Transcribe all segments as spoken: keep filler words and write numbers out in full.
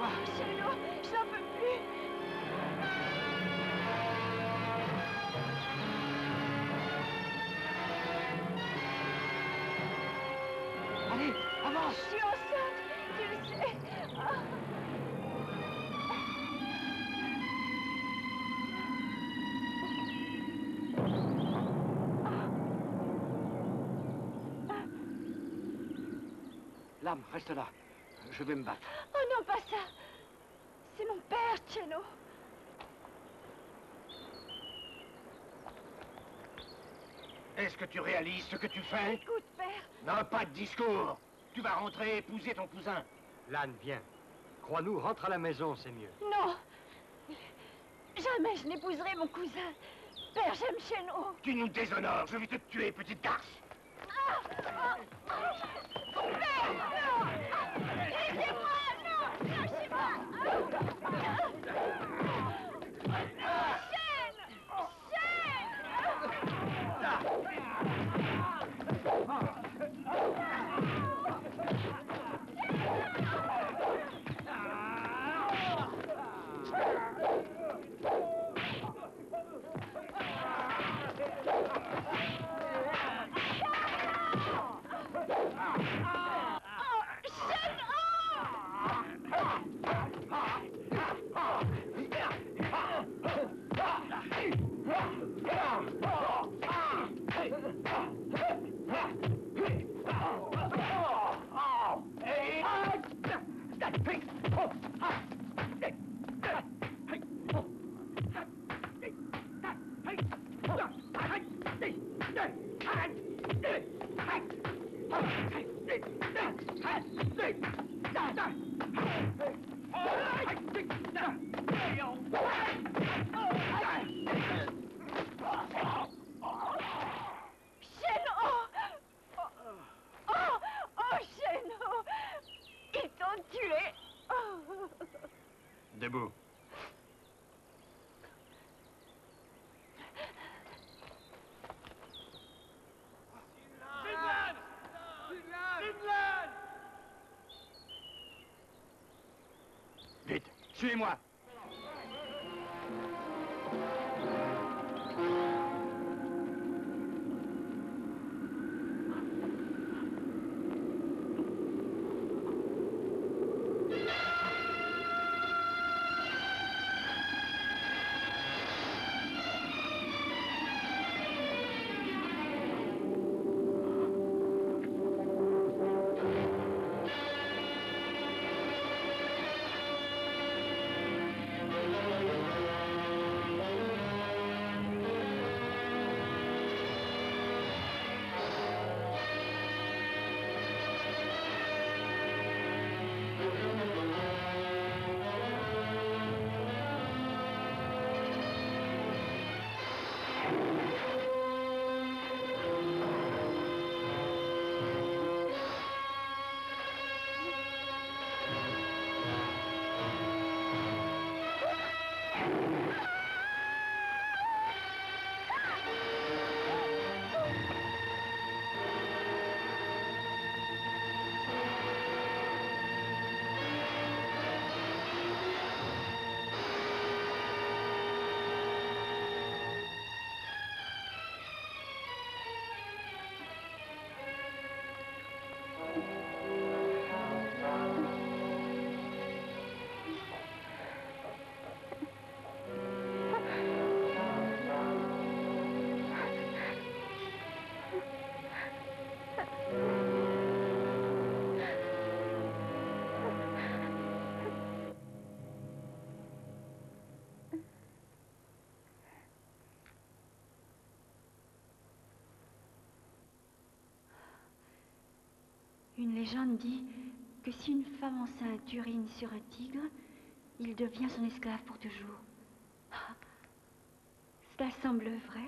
Cheno, j'en peux plus. Allez, avance. Je suis enceinte, tu le sais. Ah. Lame, reste là. Je vais me battre. Oh non, pas ça. C'est mon père, Cheno. Est-ce que tu réalises ce que tu fais? Écoute, père. Non, pas de discours. Tu vas rentrer épouser ton cousin. Lannes, viens. Crois-nous, rentre à la maison, c'est mieux. Non. Jamais je n'épouserai mon cousin. Père, j'aime Cheno. Tu nous déshonores. Je vais te tuer, petite garce. Ah, ah, ah. Père, non. Laissez-moi, non. Lâchez-moi. Chêne. Chêne. Debout. Finlande! Finlande! Vite, suivez-moi. Une légende dit que si une femme enceinte urine sur un tigre, il devient son esclave pour toujours. Ah, cela semble vrai.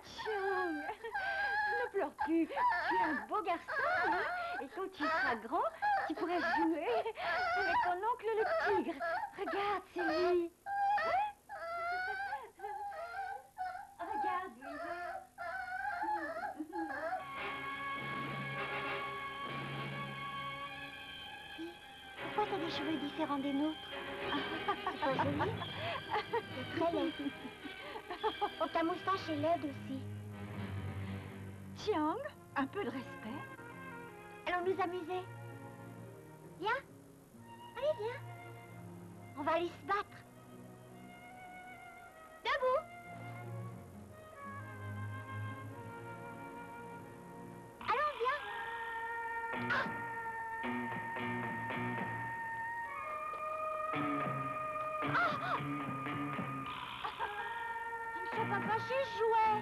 Chiang, ne pleure plus. Tu es un beau garçon, hein? Et quand tu seras grand, tu pourras jouer avec ton oncle le tigre. Regarde, c'est lui. Regarde, Louisa. Pourquoi t'as des cheveux différents des nôtres? C'est pas joli. C'est très laid. Et ta moustache est laide aussi. Chiang, un peu de respect. Allons nous amuser. Viens. Allez, viens. On va aller se battre. Debout. Allons, viens. Ah. Ah. Ils ne sont pas fâchés, jouets.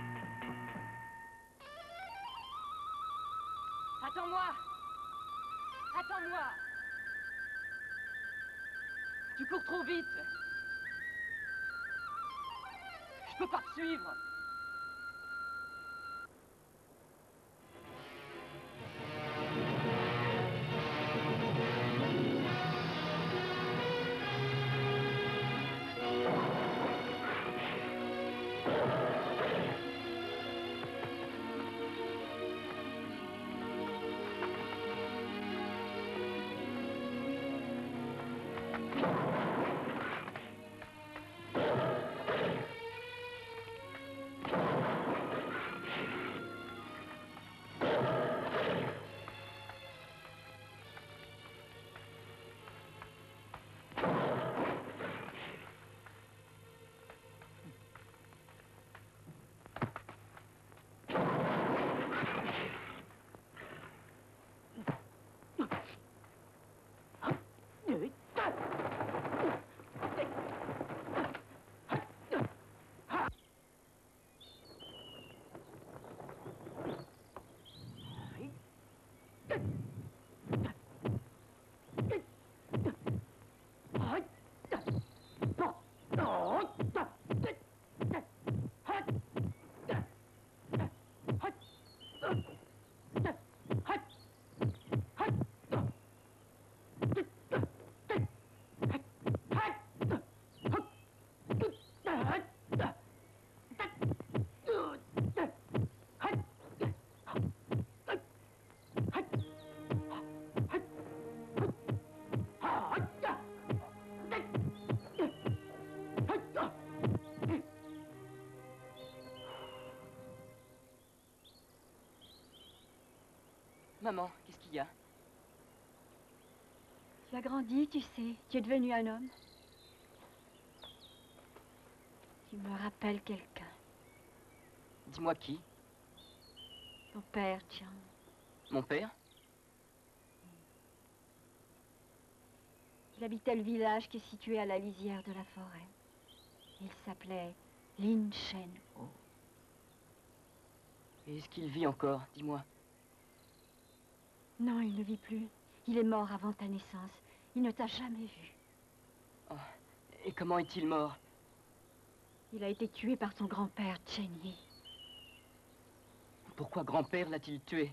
Attends-moi! Attends-moi! Tu cours trop vite! Je peux pas te suivre! Maman, qu'est-ce qu'il y a? Tu as grandi, tu sais. Tu es devenu un homme. Tu me rappelles quelqu'un. Dis-moi qui? Ton père, Chiang. Mon père? Il habitait le village qui est situé à la lisière de la forêt. Il s'appelait Lin Shen Ho. Et est-ce qu'il vit encore? Dis-moi. Non, il ne vit plus. Il est mort avant ta naissance. Il ne t'a jamais vu. Oh, et comment est-il mort? Il a été tué par son grand-père, Chen Yi. Pourquoi grand-père l'a-t-il tué?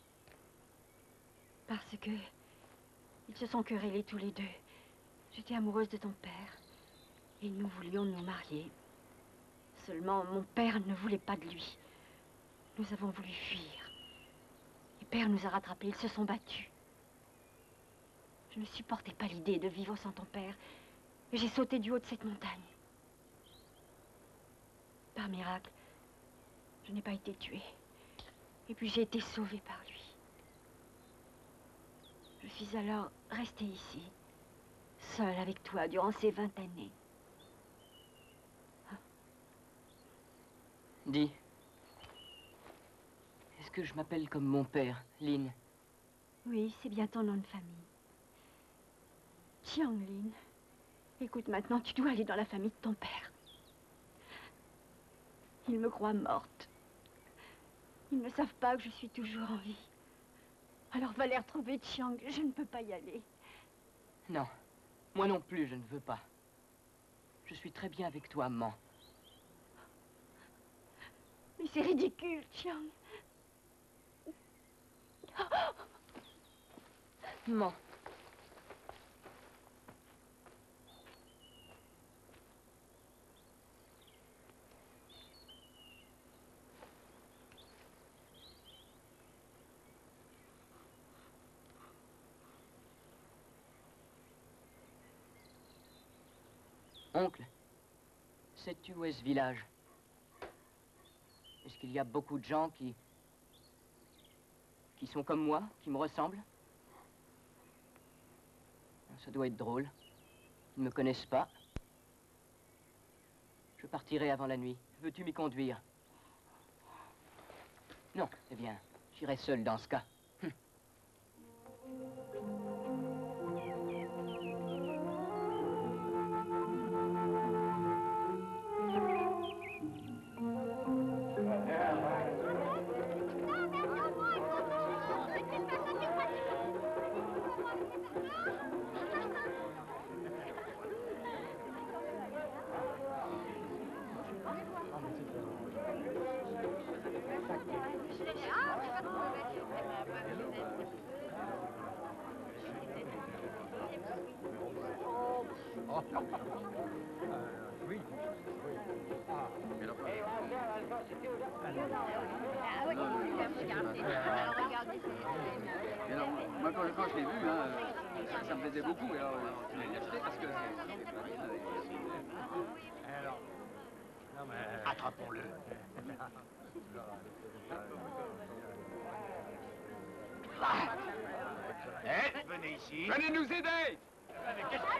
Parce que ils se sont querellés tous les deux. J'étais amoureuse de ton père. Et nous voulions nous marier. Seulement, mon père ne voulait pas de lui. Nous avons voulu fuir. Et père nous a rattrapés. Ils se sont battus. Je ne supportais pas l'idée de vivre sans ton père. Et j'ai sauté du haut de cette montagne. Par miracle, je n'ai pas été tuée. Et puis j'ai été sauvée par lui. Je suis alors restée ici, seule avec toi durant ces vingt années. Ah. Dis, est-ce que je m'appelle comme mon père, Lin? Oui, c'est bien ton nom de famille. Chiang Lin. Écoute, maintenant, tu dois aller dans la famille de ton père. Ils me croient morte. Ils ne savent pas que je suis toujours en vie. Alors va les retrouver, Chiang. Je ne peux pas y aller. Non, moi non plus, je ne veux pas. Je suis très bien avec toi, maman. Mais c'est ridicule, Chiang. Non. Oncle, sais-tu où est ce village? Est-ce qu'il y a beaucoup de gens qui... qui sont comme moi, qui me ressemblent? Ça doit être drôle. Ils ne me connaissent pas. Je partirai avant la nuit. Veux-tu m'y conduire? Non, eh bien, j'irai seul dans ce cas. Hum. Oui. Mais alors, moi, quand, quand je l'ai vu, hein, ça, ça me plaisait beaucoup. Et alors, tu l'as acheté parce que... Alors, non mais... Attrapons-le. Eh, venez ici. Venez nous aider! Mais qu'est-ce que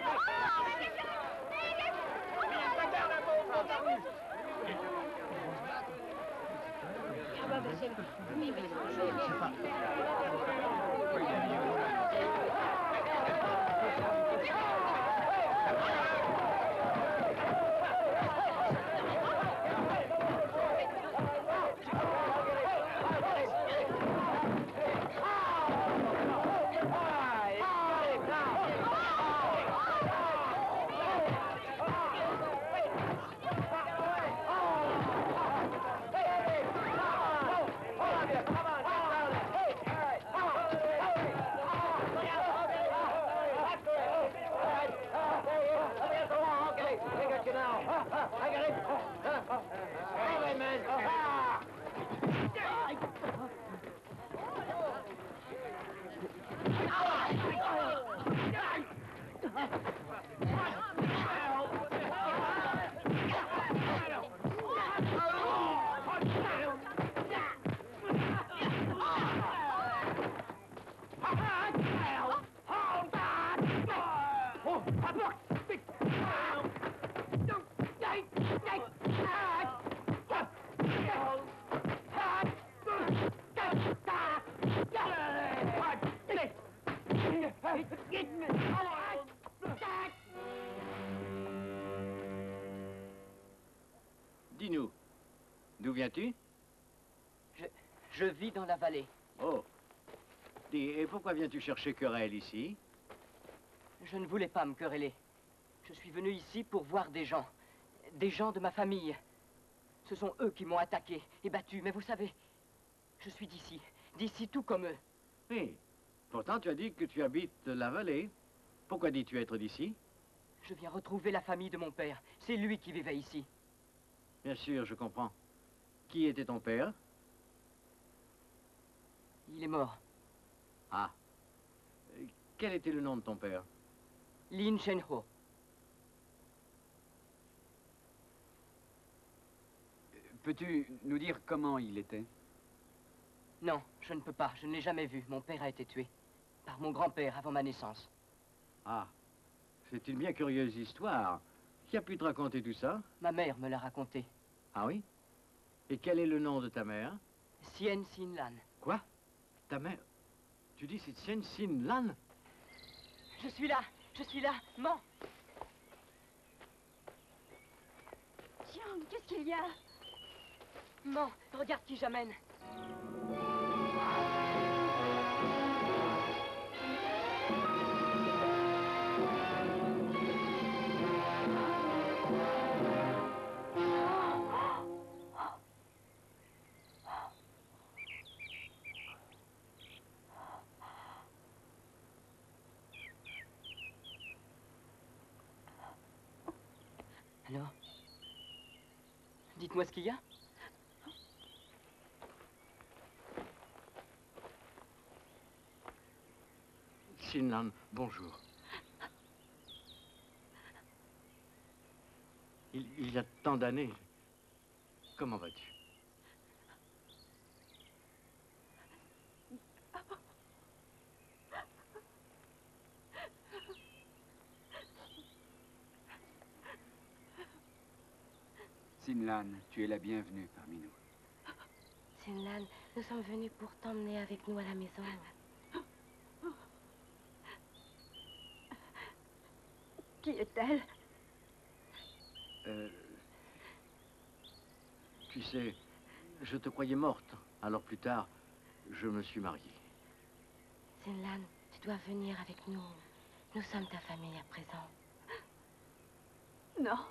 Dis-nous, d'où viens-tu? Je, je vis dans la vallée. Oh. Dis, et pourquoi viens-tu chercher querelle ici? Je ne voulais pas me quereller. Je suis venu ici pour voir des gens. Des gens de ma famille. Ce sont eux qui m'ont attaqué et battu, mais vous savez, je suis d'ici. D'ici tout comme eux. Oui. Pourtant, tu as dit que tu habites la vallée. Pourquoi dis-tu être d'ici? Je viens retrouver la famille de mon père. C'est lui qui vivait ici. Bien sûr, je comprends. Qui était ton père? Il est mort. Ah. Euh, Quel était le nom de ton père? Lin Shenho. Peux-tu nous dire comment il était? Non, je ne peux pas. Je ne l'ai jamais vu. Mon père a été tué. Par mon grand-père avant ma naissance. Ah. C'est une bien curieuse histoire. Qui a pu te raconter tout ça? Ma mère me l'a raconté. Ah oui? Et quel est le nom de ta mère? Sien Sin Lan. Quoi? Ta mère? Tu dis c'est Sien Sin Lan? Je suis là. Je suis là. Mens. Chiang, qu'est-ce qu'il y a? Mens. Regarde qui j'amène. Dites-moi ce qu'il y a. Sinlan, bonjour. Il, il y a tant d'années. Comment vas-tu? Sinlan, tu es la bienvenue parmi nous. Sinlan, nous sommes venus pour t'emmener avec nous à la maison. Qui est-elle? Euh, tu sais, je te croyais morte. Alors plus tard, je me suis marié. Sinlan, tu dois venir avec nous. Nous sommes ta famille à présent. Non.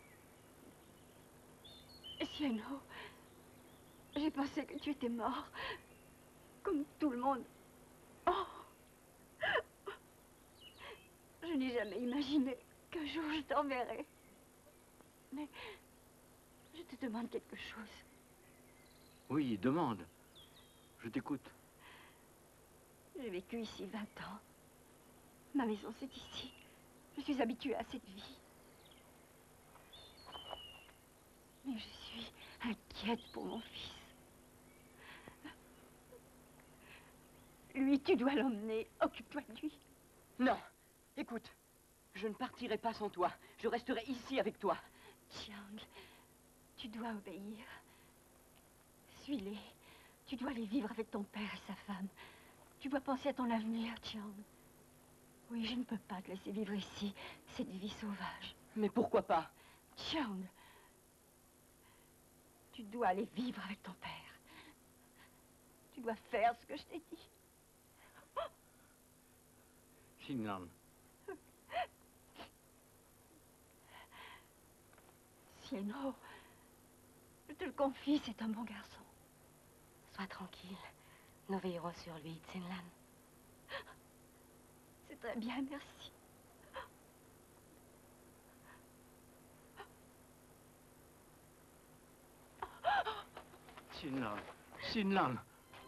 Sienno, j'ai pensé que tu étais mort. Comme tout le monde. Oh! Je n'ai jamais imaginé qu'un jour je t'enverrais. Mais je te demande quelque chose. Oui, demande. Je t'écoute. J'ai vécu ici vingt ans. Ma maison, c'est ici. Je suis habituée à cette vie. Mais je suis inquiète pour mon fils. Lui, tu dois l'emmener. Occupe-toi de lui. Non. Écoute, je ne partirai pas sans toi. Je resterai ici avec toi. Chiang, tu dois obéir. Suis-les. Tu dois aller vivre avec ton père et sa femme. Tu dois penser à ton avenir, Chiang. Oui, je ne peux pas te laisser vivre ici, cette vie sauvage. Mais pourquoi pas? Chiang, tu dois aller vivre avec ton père. Tu dois faire ce que je t'ai dit. Sinlan. Sienno, je te le confie, c'est un bon garçon. Sois tranquille. Nous veillerons sur lui, Sinlan. C'est très bien, merci. Sinlan. Sinlan.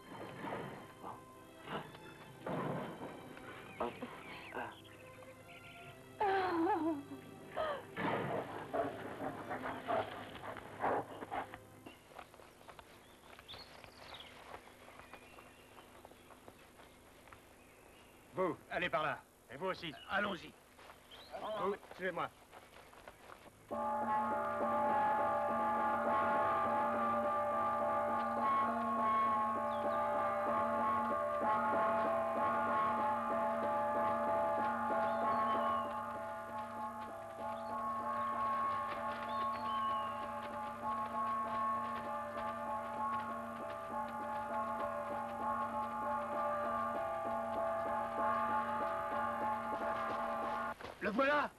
Vous, allez par là. Et vous aussi. Allons-y. Vous, suivez-moi. Le voilà!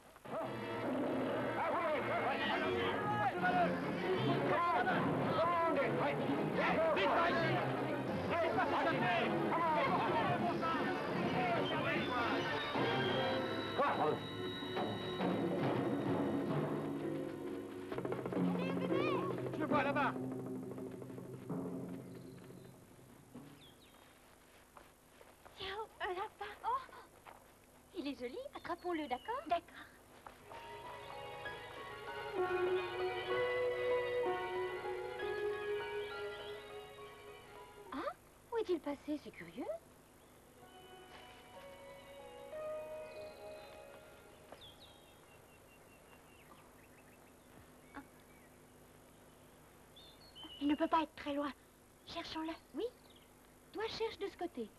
Je le vois là-bas! Tiens, un lapin. Oh! Il est joli, attrapons-le, d'accord? D'accord. Ah, où est-il passé? C'est curieux. Ah. Il ne peut pas être très loin. Cherchons-le. Oui. Toi, cherche de ce côté.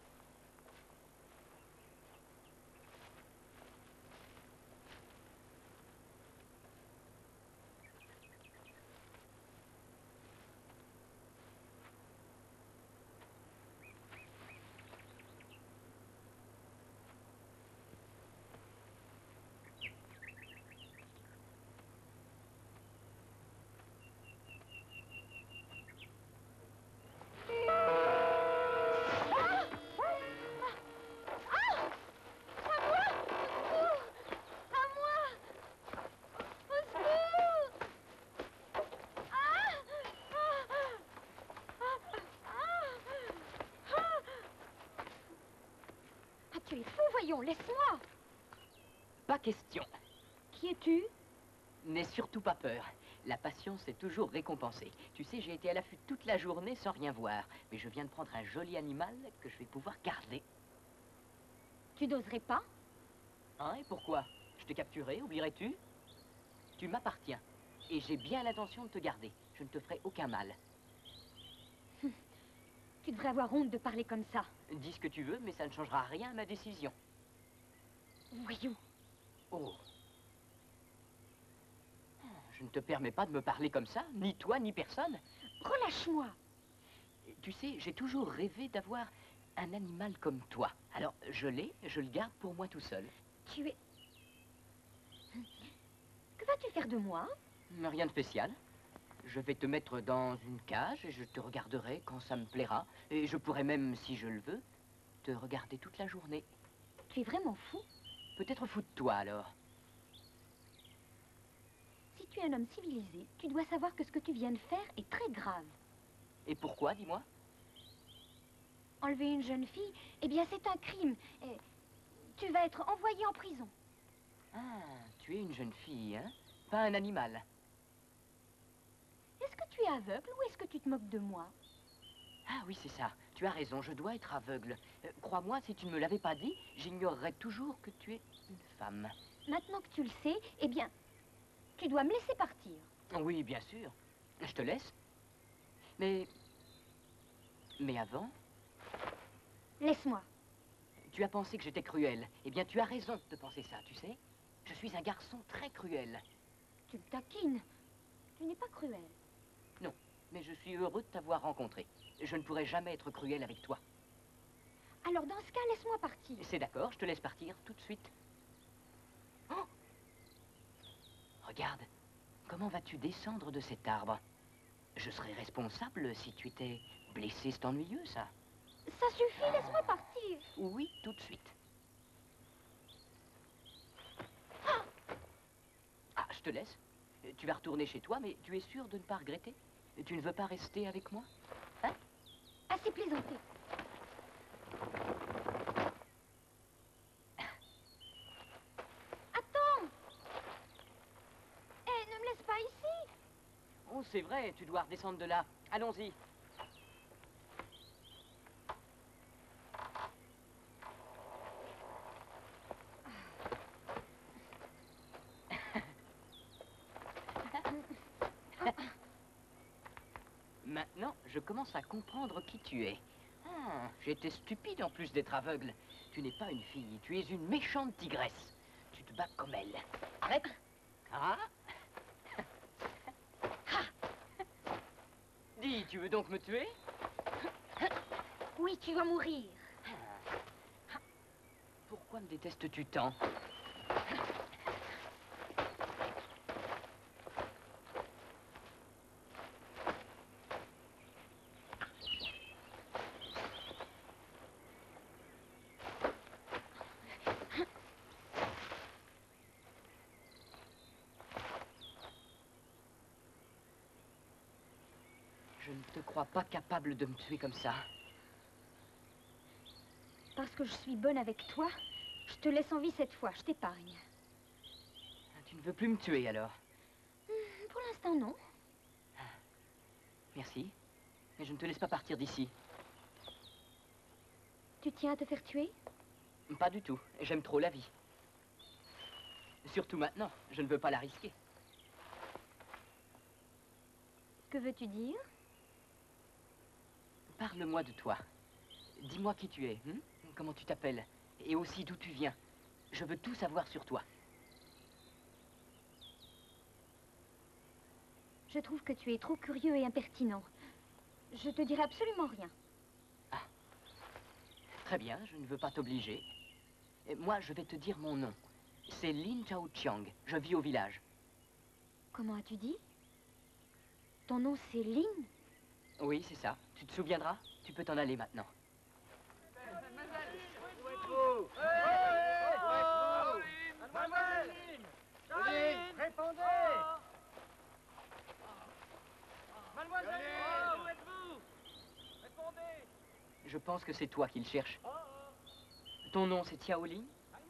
voyons, laisse-moi. Pas question. Qui es-tu? N'aie surtout pas peur. La patience est toujours récompensée. Tu sais, j'ai été à l'affût toute la journée sans rien voir. Mais je viens de prendre un joli animal que je vais pouvoir garder. Tu n'oserais pas? Hein, et pourquoi? Je te capturerai, oublierais-tu? Tu m'appartiens. Et j'ai bien l'intention de te garder. Je ne te ferai aucun mal. Tu devrais avoir honte de parler comme ça. Dis ce que tu veux, mais ça ne changera rien à ma décision. Voyons. Oh. Je ne te permets pas de me parler comme ça, ni toi, ni personne. Relâche-moi. Tu sais, j'ai toujours rêvé d'avoir un animal comme toi. Alors, je l'ai, je le garde pour moi tout seul. Tu es... Que vas-tu faire de moi? Rien de spécial. Je vais te mettre dans une cage et je te regarderai quand ça me plaira. Et je pourrai même, si je le veux, te regarder toute la journée. Tu es vraiment fou? Peut-être fou de toi, alors. Si tu es un homme civilisé, tu dois savoir que ce que tu viens de faire est très grave. Et pourquoi, dis-moi? Enlever une jeune fille, eh bien c'est un crime. Et tu vas être envoyé en prison. Ah, tu es une jeune fille, hein? Pas un animal. Est-ce que tu es aveugle ou est-ce que tu te moques de moi? Ah oui, c'est ça. Tu as raison, je dois être aveugle. Euh, Crois-moi, si tu ne me l'avais pas dit, j'ignorerais toujours que tu es une femme. Maintenant que tu le sais, eh bien, tu dois me laisser partir. Oui, bien sûr. Je te laisse. Mais... Mais avant, Laisse-moi. tu as pensé que j'étais cruel. Eh bien, tu as raison de penser ça, tu sais. Je suis un garçon très cruel. Tu me taquines. Tu n'es pas cruel. Non, mais je suis heureux de t'avoir rencontré. Je ne pourrai jamais être cruel avec toi. Alors dans ce cas, laisse-moi partir. C'est d'accord, je te laisse partir tout de suite. Oh! Regarde, comment vas-tu descendre de cet arbre? Je serais responsable si tu étais blessé, c'est ennuyeux, ça. Ça suffit, laisse-moi partir. Oui, tout de suite. Ah, je te laisse. Tu vas retourner chez toi, mais tu es sûr de ne pas regretter? Tu ne veux pas rester avec moi? Hein? Assez plaisanté. Attends! Eh, ne me laisse pas ici! Oh, c'est vrai, tu dois redescendre de là. Allons-y. Maintenant, je commence à comprendre qui tu es. Ah, j'étais stupide en plus d'être aveugle. Tu n'es pas une fille, tu es une méchante tigresse. Tu te bats comme elle. Arrête. Ah. Dis, tu veux donc me tuer? Oui, tu vas mourir. Pourquoi me détestes-tu tant? Je ne te crois pas capable de me tuer comme ça. Parce que je suis bonne avec toi, je te laisse en vie cette fois, je t'épargne. Tu ne veux plus me tuer alors? Pour l'instant, non. Merci, mais je ne te laisse pas partir d'ici. Tu tiens à te faire tuer? Pas du tout, j'aime trop la vie. Surtout maintenant, je ne veux pas la risquer. Que veux-tu dire? Parle-moi de toi. Dis-moi qui tu es, hein? Comment tu t'appelles, et aussi d'où tu viens. Je veux tout savoir sur toi. Je trouve que tu es trop curieux et impertinent. Je te dirai absolument rien. Ah. Très bien, je ne veux pas t'obliger. Et moi, je vais te dire mon nom. C'est Lin Chao Chiang. Je vis au village. Comment as-tu dit? Ton nom, c'est Lin? Oui, c'est ça. Tu te souviendras? Tu peux t'en aller maintenant. Où êtes-vous? Mademoiselle! Charline! Répondez! Mademoiselle! Où êtes-vous? Répondez! Je pense que c'est toi qui le cherches. Ton nom, c'est Xiaoli?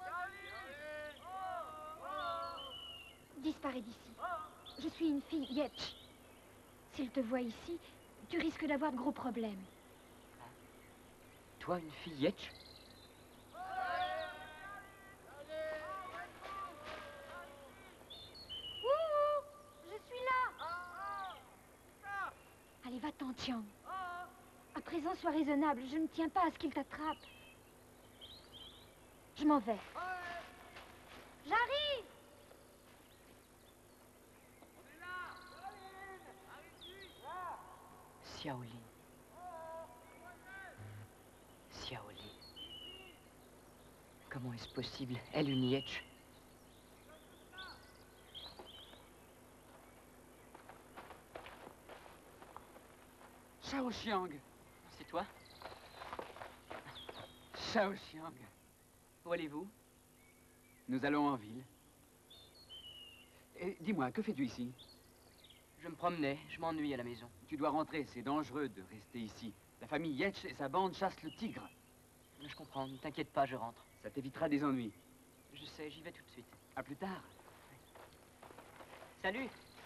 Disparais d'ici. Je suis une fille Yetch. S'il te voit ici, tu risques d'avoir de gros problèmes. Toi, une fille Yetch? Wouhou! Je suis là! Allez, va-t'en, Tian. À présent, sois raisonnable. Je ne tiens pas à ce qu'il t'attrape. Je m'en vais. J'arrive! Xiaoli. Xiaoli. Comment est-ce possible? Elle, une Yetch? Shao Xiang. C'est toi? Shao Xiang. Où allez-vous? Nous allons en ville. Et dis-moi, que fais-tu ici? Je me promenais, je m'ennuie à la maison. Tu dois rentrer, c'est dangereux de rester ici. La famille Yetch et sa bande chassent le tigre. Je comprends, ne t'inquiète pas, je rentre. Ça t'évitera des ennuis. Je sais, j'y vais tout de suite. À plus tard. Salut!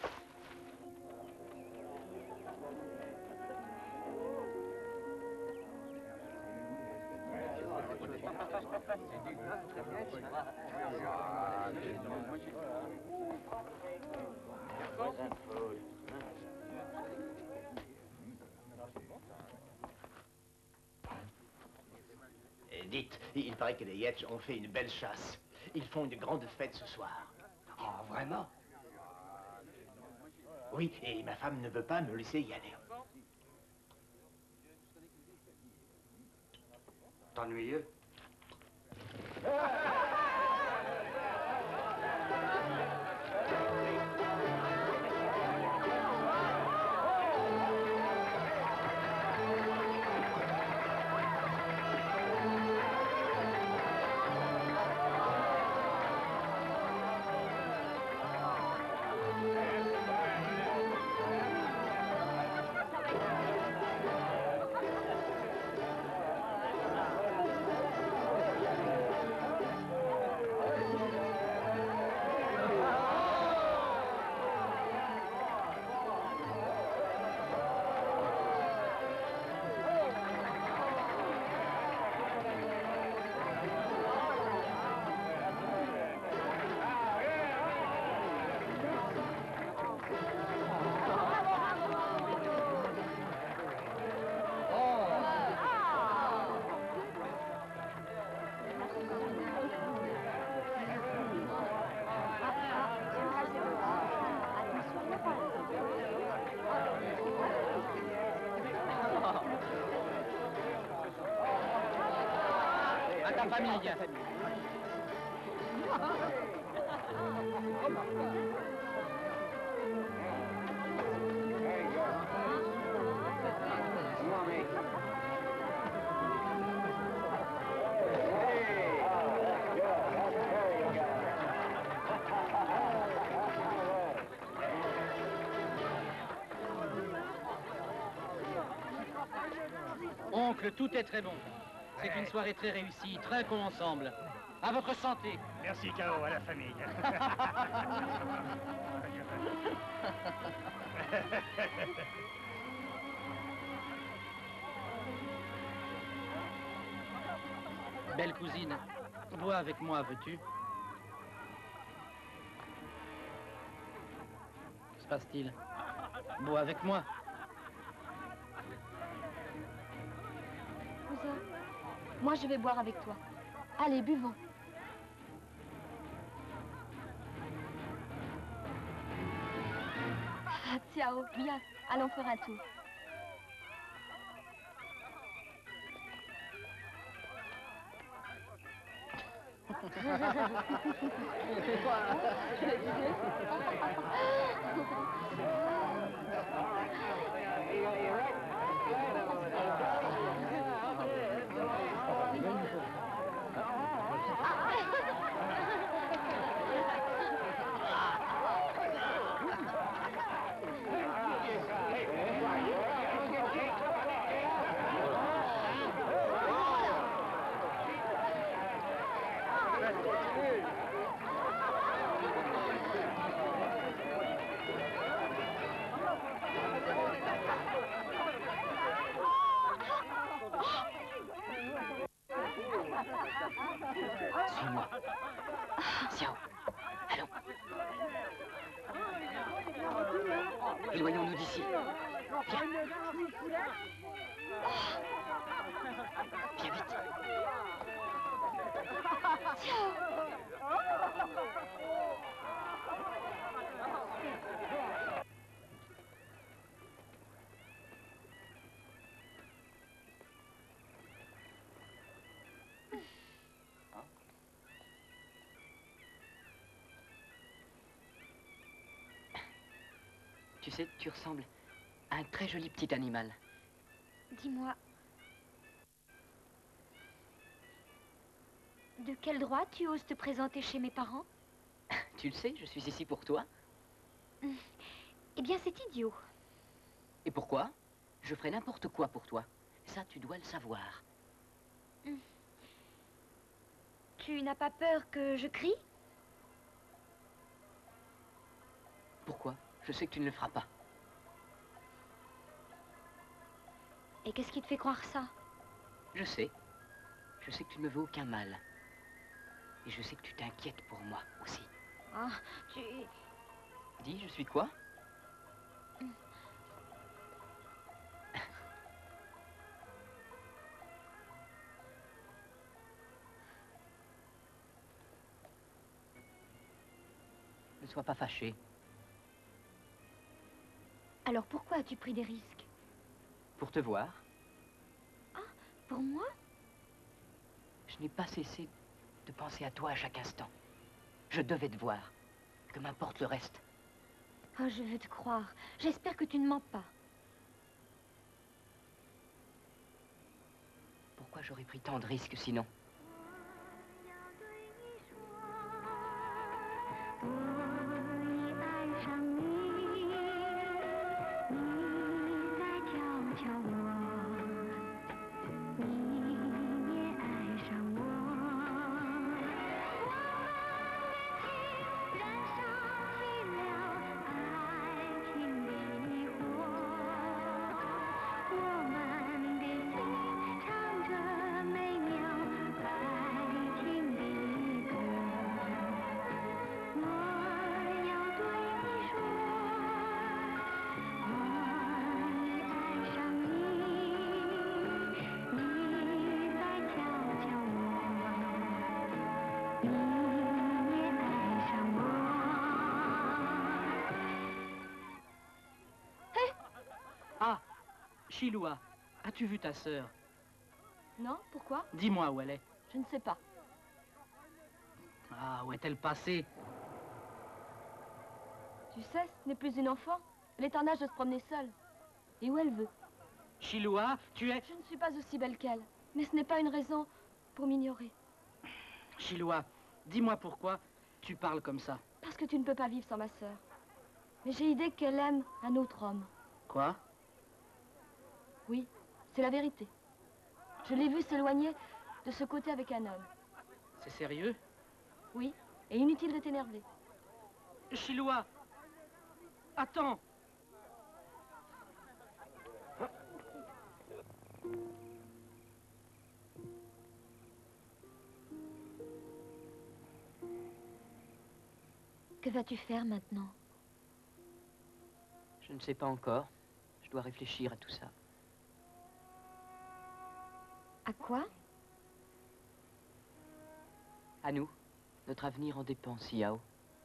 Et dites, il paraît que les Yetch ont fait une belle chasse. Ils font une grande fête ce soir. Oh, vraiment? Oui, et ma femme ne veut pas me laisser y aller. T'ennuyeux? Famille. Oncle, tout est très bon. C'est une soirée très réussie. Trinquons ensemble. À votre santé. Merci, K O, à la famille. Belle cousine, bois avec moi, veux-tu? Que se passe-t-il? Bois avec moi. Cousin, moi je vais boire avec toi. Allez, buvons. Ah, Xiao, viens, allons faire un tour. Suis-moi. Xiao, allons. Éloignons-nous d'ici. Viens. Viens vite. Tu sais, tu ressembles à un très joli petit animal. Dis-moi, de quel droit tu oses te présenter chez mes parents? Tu le sais, je suis ici pour toi. Eh bien, c'est idiot. Et pourquoi? Je ferai n'importe quoi pour toi. Ça, tu dois le savoir. Tu n'as pas peur que je crie? Pourquoi? Je sais que tu ne le feras pas. Et qu'est-ce qui te fait croire ça? Je sais. Je sais que tu ne me veux aucun mal. Et je sais que tu t'inquiètes pour moi aussi. Ah, tu... Dis, je suis quoi? Ne sois pas fâché. Alors pourquoi as-tu pris des risques? Pour te voir. Ah, pour moi? Je n'ai pas cessé de penser à toi à chaque instant. Je devais te voir. Que m'importe le reste. Oh, je veux te croire. J'espère que tu ne mens pas. Pourquoi j'aurais pris tant de risques sinon? Chilua, as-tu vu ta sœur? Non, pourquoi? Dis-moi où elle est. Je ne sais pas. Ah, où est-elle passée? Tu sais, ce n'est plus une enfant. Elle est en âge de se promener seule. Et où elle veut. Chilua, tu es... Je ne suis pas aussi belle qu'elle. Mais ce n'est pas une raison pour m'ignorer. Chilua, dis-moi pourquoi tu parles comme ça. Parce que tu ne peux pas vivre sans ma sœur. Mais j'ai idée qu'elle aime un autre homme. Quoi? Oui, c'est la vérité. Je l'ai vue s'éloigner de ce côté avec un homme. C'est sérieux? Oui, et inutile de t'énerver. Chilua, attends. Que vas-tu faire maintenant? Je ne sais pas encore. Je dois réfléchir à tout ça. À quoi? À nous. Notre avenir en dépend, Xiao.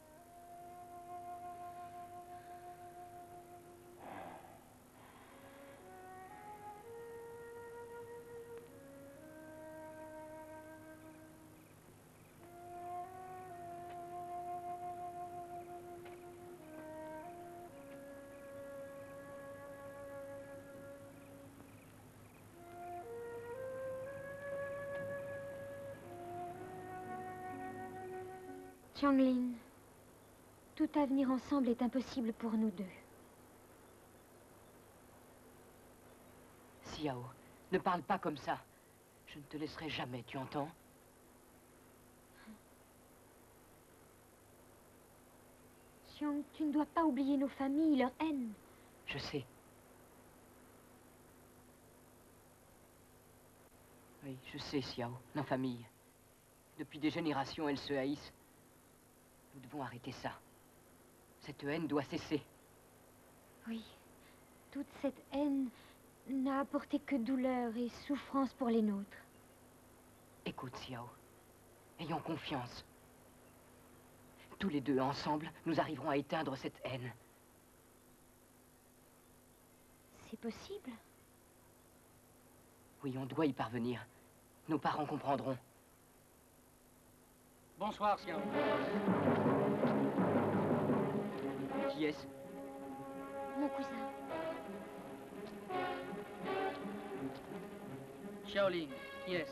Xianglin, tout avenir ensemble est impossible pour nous deux. Xiao, ne parle pas comme ça. Je ne te laisserai jamais, tu entends? Xiang, tu ne dois pas oublier nos familles, leur haine. Je sais. Oui, je sais, Xiao, la famille. Depuis des générations, elles se haïssent. Nous devons arrêter ça. Cette haine doit cesser. Oui, toute cette haine n'a apporté que douleur et souffrance pour les nôtres. Écoute, Xiao, ayons confiance. Tous les deux, ensemble, nous arriverons à éteindre cette haine. C'est possible? Oui, on doit y parvenir. Nos parents comprendront. Bonsoir, Xiao. Qui est-ce? Mon cousin. Xiaoling, qui est-ce?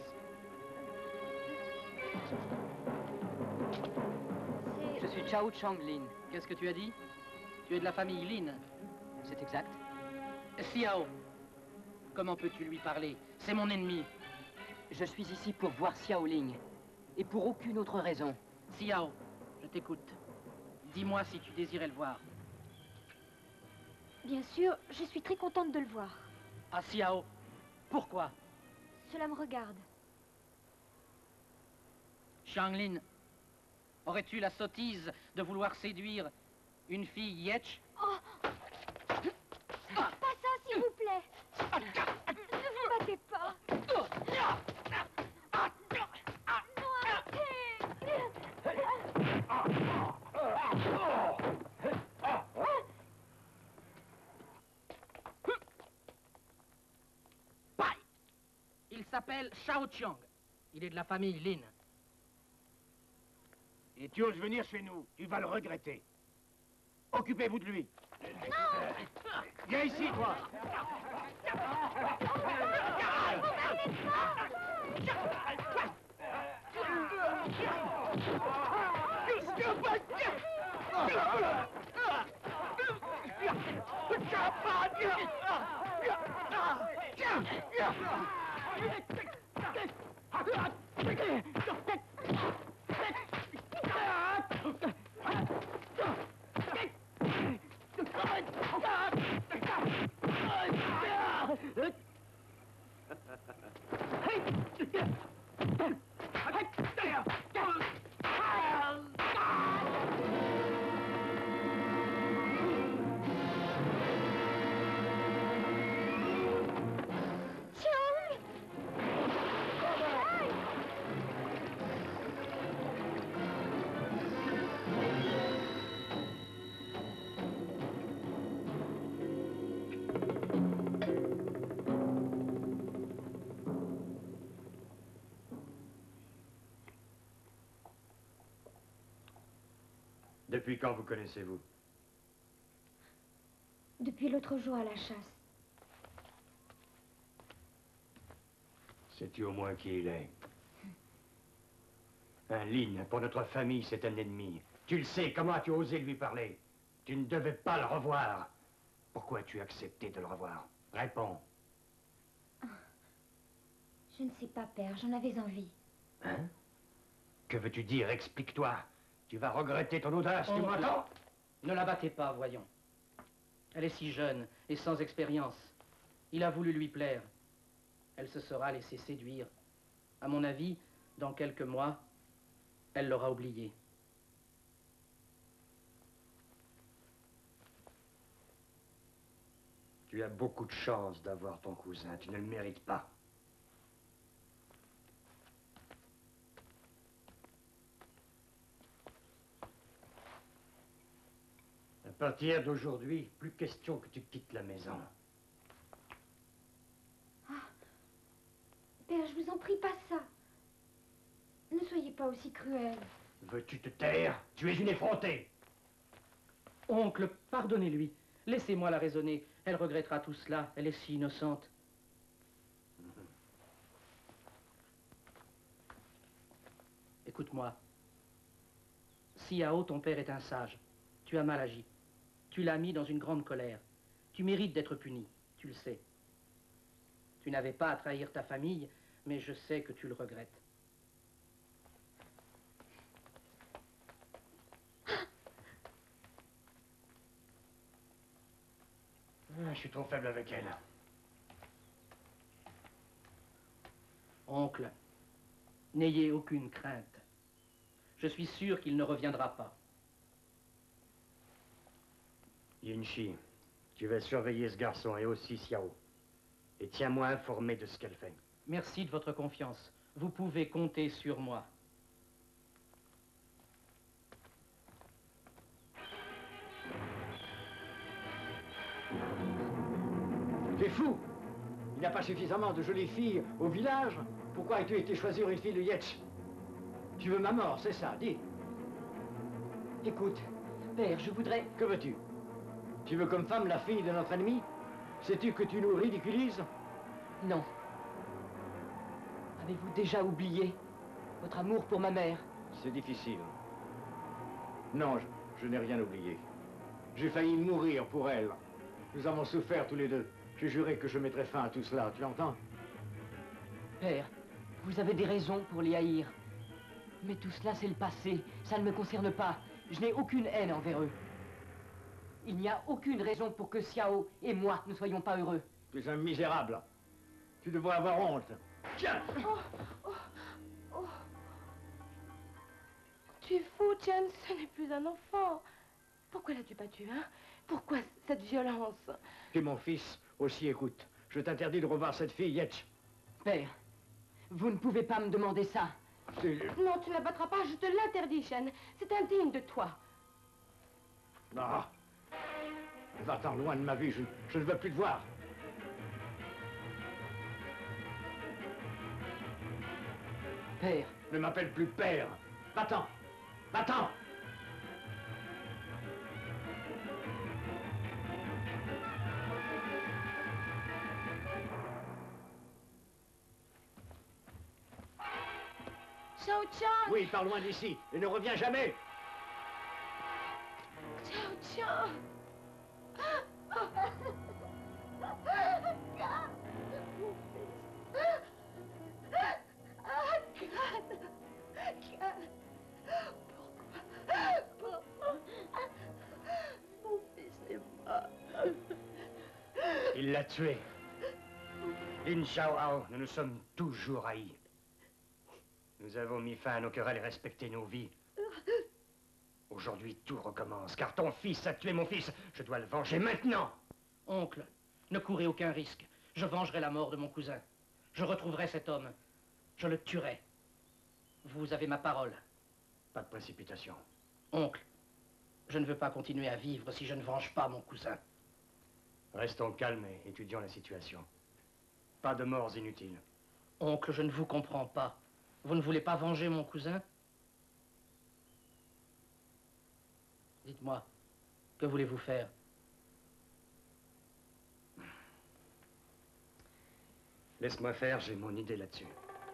Je suis Chao Changlin. Qu'est-ce que tu as dit? Tu es de la famille Lin. C'est exact. Xiao, comment peux-tu lui parler? C'est mon ennemi. Je suis ici pour voir Xiaoling. Et pour aucune autre raison. Xiao, je t'écoute. Dis-moi si tu désirais le voir. Bien sûr, je suis très contente de le voir. Ah, Xiao, pourquoi? Cela me regarde. Changlin, aurais-tu la sottise de vouloir séduire une fille Yetch? Oh! Pas ça, s'il vous plaît! Ne vous battez pas! Non, arrêtez! Bye! Il s'appelle Shao Qiang. Il est de la famille Lin. Et tu oses venir chez nous, tu vas le regretter. Occupez-vous de lui. Non! Viens ici, toi. Depuis quand vous connaissez-vous? Depuis l'autre jour à la chasse. Sais-tu au moins qui il est? Un Lin, pour notre famille, c'est un ennemi. Tu le sais, comment as-tu osé lui parler? Tu ne devais pas le revoir. Pourquoi as-tu accepté de le revoir? Réponds. Je ne sais pas, père, j'en avais envie. Hein? Que veux-tu dire? Explique-toi. Tu vas regretter ton audace, tu m'entends? Ne la battez pas, voyons. Elle est si jeune et sans expérience. Il a voulu lui plaire. Elle se sera laissée séduire. À mon avis, dans quelques mois, elle l'aura oublié. Tu as beaucoup de chance d'avoir ton cousin. Tu ne le mérites pas. À partir d'aujourd'hui, plus question que tu quittes la maison. Ah. Père, je vous en prie, pas ça. Ne soyez pas aussi cruel. Veux-tu te taire? Tu es une effrontée. Oncle, pardonnez-lui. Laissez-moi la raisonner. Elle regrettera tout cela. Elle est si innocente. Écoute-moi. Xiao, ton père est un sage. Tu as mal agi. Tu l'as mis dans une grande colère. Tu mérites d'être puni. Tu le sais. Tu n'avais pas à trahir ta famille, mais je sais que tu le regrettes. Ah, je suis trop faible avec elle. Oncle, n'ayez aucune crainte. Je suis sûr qu'il ne reviendra pas. Yinchi, tu vas surveiller ce garçon et aussi Xiao. Et tiens-moi informé de ce qu'elle fait. Merci de votre confiance. Vous pouvez compter sur moi. Tu es fou! Il n'y a pas suffisamment de jolies filles au village. Pourquoi as-tu été choisir une fille de Yetch? Tu veux ma mort, c'est ça, dis. Écoute, père, je voudrais... Que veux-tu? Tu veux comme femme la fille de notre ennemi? Sais-tu que tu nous ridiculises? Non. Avez-vous déjà oublié votre amour pour ma mère? C'est difficile. Non, je, je n'ai rien oublié. J'ai failli mourir pour elle. Nous avons souffert tous les deux. J'ai juré que je mettrais fin à tout cela, tu l'entends? Père, vous avez des raisons pour les haïr. Mais tout cela, c'est le passé. Ça ne me concerne pas. Je n'ai aucune haine envers eux. Il n'y a aucune raison pour que Xiao et moi ne soyons pas heureux. Tu es un misérable. Tu devrais avoir honte. Tiens! Oh, oh, oh. Tu es fou, Chen, ce n'est plus un enfant. Pourquoi l'as-tu battu, hein? Pourquoi cette violence? Tu es mon fils, aussi écoute. Je t'interdis de revoir cette fille, Yetch. Père, vous ne pouvez pas me demander ça. Non, tu ne la battras pas, je te l'interdis, Chen. C'est indigne de toi. Non. Va-t'en loin de ma vie, je, je ne veux plus te voir. Père. Ne m'appelle plus père. Va-t'en. Va-t'en. Xiao Qian! Oui, pars loin d'ici et ne reviens jamais. Xiao Qian! Mon fils! Ah, Can! Can! Pourquoi? Pourquoi? Mon fils est mort. Il l'a tué. Lin Xiaohao, nous nous sommes toujours haïs. Nous avons mis fin à nos querelles et respecté nos vies. Aujourd'hui, tout recommence, car ton fils a tué mon fils. Je dois le venger maintenant. Oncle, ne courez aucun risque. Je vengerai la mort de mon cousin. Je retrouverai cet homme. Je le tuerai. Vous avez ma parole. Pas de précipitation. Oncle, je ne veux pas continuer à vivre si je ne venge pas mon cousin. Restons calmes et étudions la situation. Pas de morts inutiles. Oncle, je ne vous comprends pas. Vous ne voulez pas venger mon cousin? Dites-moi, que voulez-vous faire? Laisse-moi faire, j'ai mon idée là-dessus.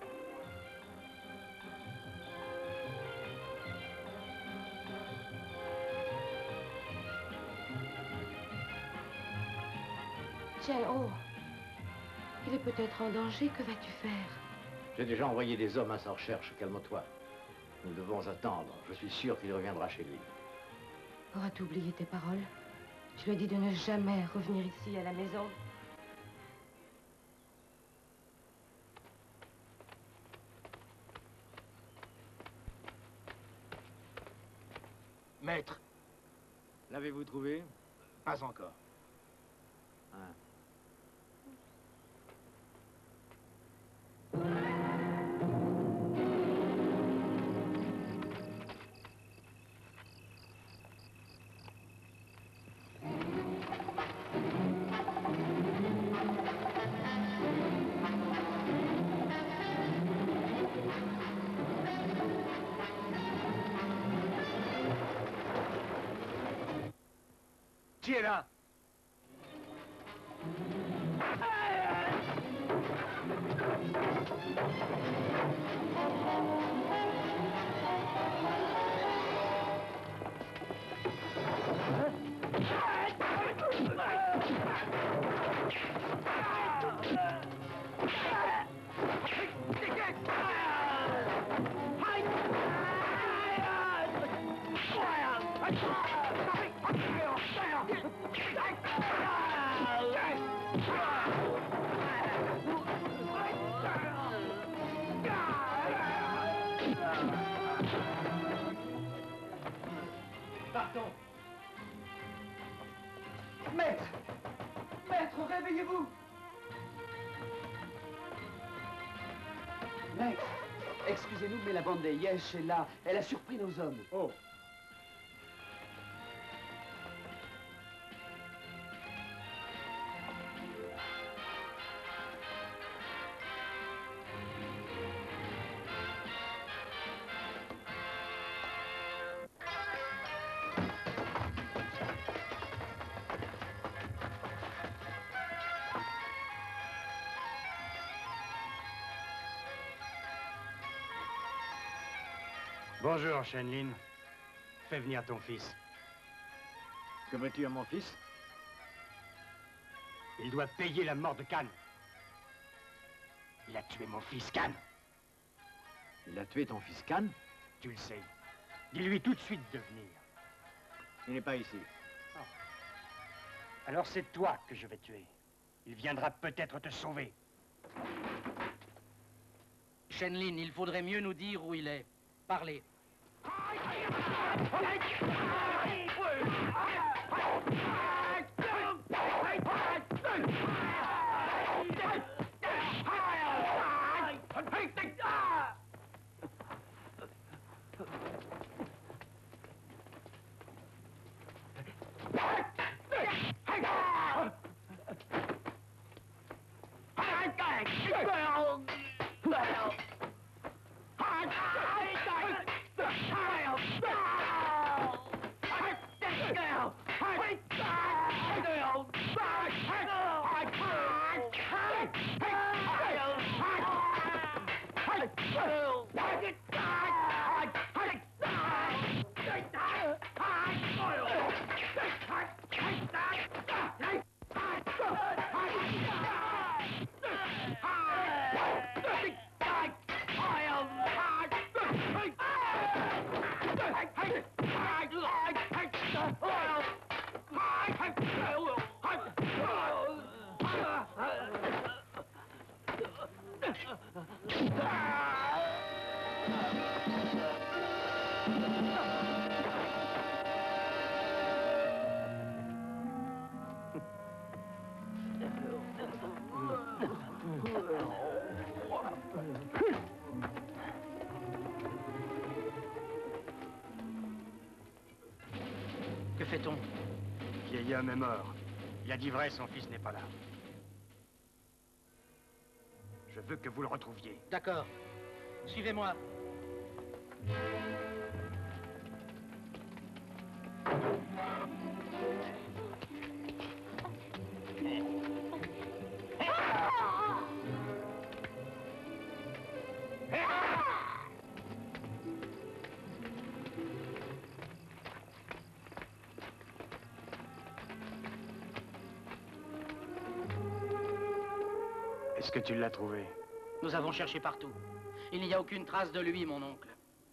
Chen Ho, il est peut-être en danger. Que vas-tu faire? J'ai déjà envoyé des hommes à sa recherche. Calme-toi. Nous devons attendre. Je suis sûr qu'il reviendra chez lui. Auras-tu oublié tes paroles? Tu lui as dit de ne jamais revenir ici à la maison. Maître. L'avez-vous trouvé? Pas encore. Ah. Qui est là? Maître, excusez-nous, mais la bande des Yesh est là. Elle a surpris nos hommes. Oh. Bonjour, Shenlin. Fais venir ton fils. Que veux-tu à mon fils? Il doit payer la mort de Khan. Il a tué mon fils Khan. Il a tué ton fils Khan? Tu le sais. Dis-lui tout de suite de venir. Il n'est pas ici. Oh. Alors c'est toi que je vais tuer. Il viendra peut-être te sauver. Shenlin, il faudrait mieux nous dire où il est. Parlez. Que fait-on? Vieil homme est mort. Il a dit vrai, son fils n'est pas là. Je veux que vous le retrouviez. D'accord. Suivez-moi. Est-ce que tu l'as trouvé? Nous avons cherché partout. Il n'y a aucune trace de lui, mon oncle.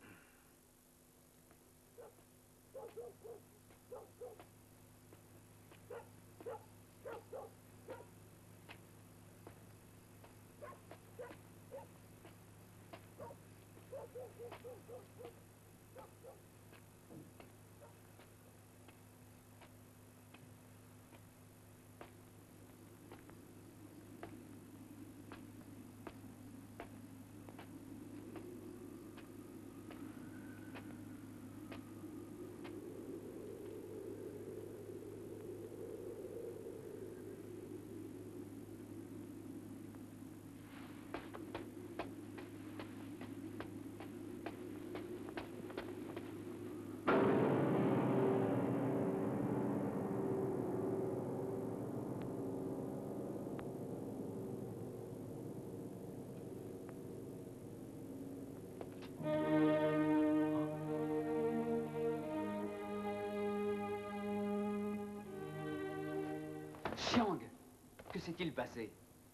Xiang, que s'est-il passé?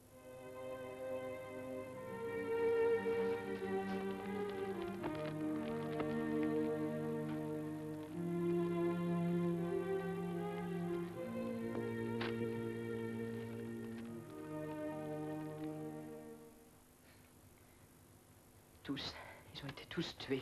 Tous, ils ont été tous tués.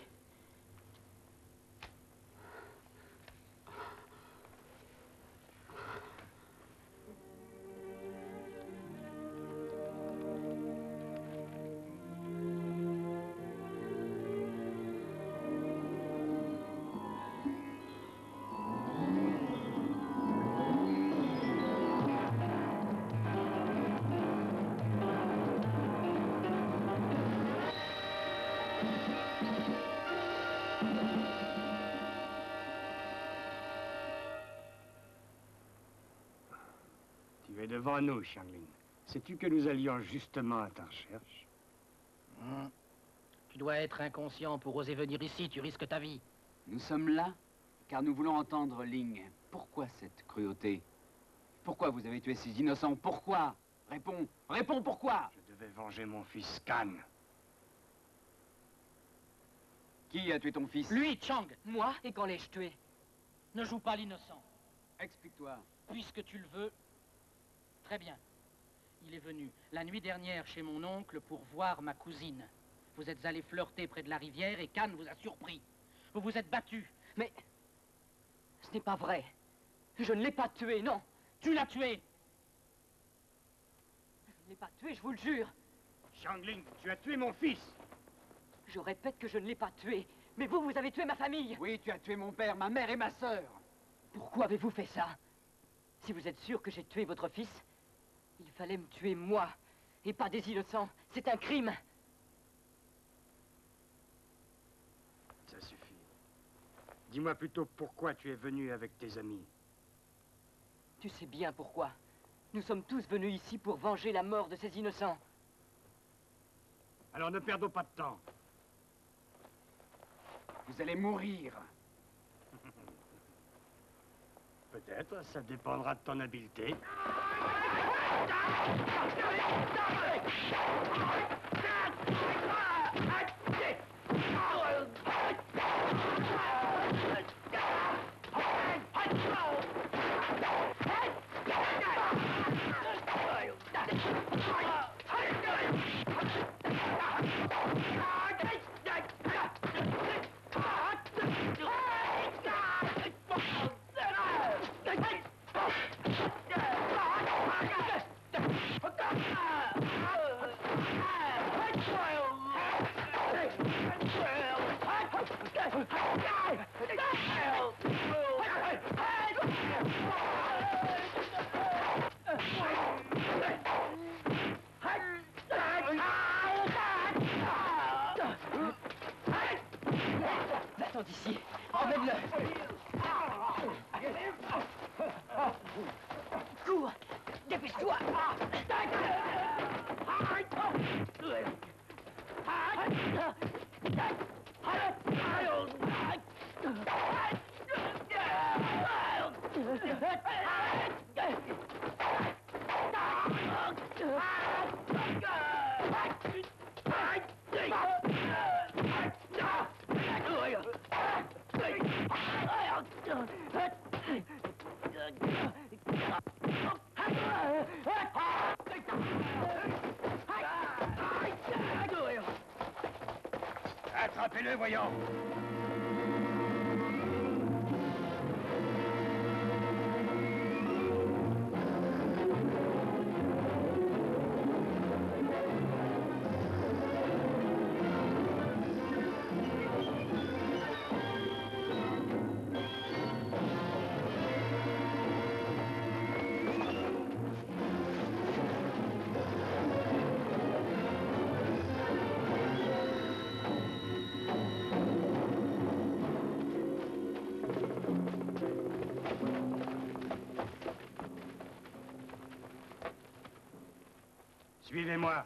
devant nous, Xiangling. Sais-tu que nous allions justement à ta recherche? Hum. Tu dois être inconscient pour oser venir ici, tu risques ta vie. Nous sommes là car nous voulons entendre Ling. Pourquoi cette cruauté? Pourquoi vous avez tué ces innocents? Pourquoi? Réponds, réponds pourquoi? Je devais venger mon fils Kan. Qui a tué ton fils? Lui, Chang. Moi? Et quand l'ai-je tué? Ne joue pas l'innocent. Explique-toi. Puisque tu le veux, très bien. Il est venu la nuit dernière chez mon oncle pour voir ma cousine. Vous êtes allé flirter près de la rivière et Kan vous a surpris. Vous vous êtes battu. Mais ce n'est pas vrai. Je ne l'ai pas tué, non. Tu l'as tué. Je ne l'ai pas tué, je vous le jure. Xiangling, tu as tué mon fils. Je répète que je ne l'ai pas tué. Mais vous, vous avez tué ma famille. Oui, tu as tué mon père, ma mère et ma sœur. Pourquoi avez-vous fait ça? Si vous êtes sûr que j'ai tué votre fils, il fallait me tuer moi, et pas des innocents. C'est un crime. Ça suffit. Dis-moi plutôt pourquoi tu es venu avec tes amis. Tu sais bien pourquoi. Nous sommes tous venus ici pour venger la mort de ces innocents. Alors ne perdons pas de temps. Vous allez mourir. Peut-être, ça dépendra de ton habileté. Va-t'en d'ici. Emmène-le. Cours. Dépêche-toi. Attrapez-le, voyons. Suivez-moi.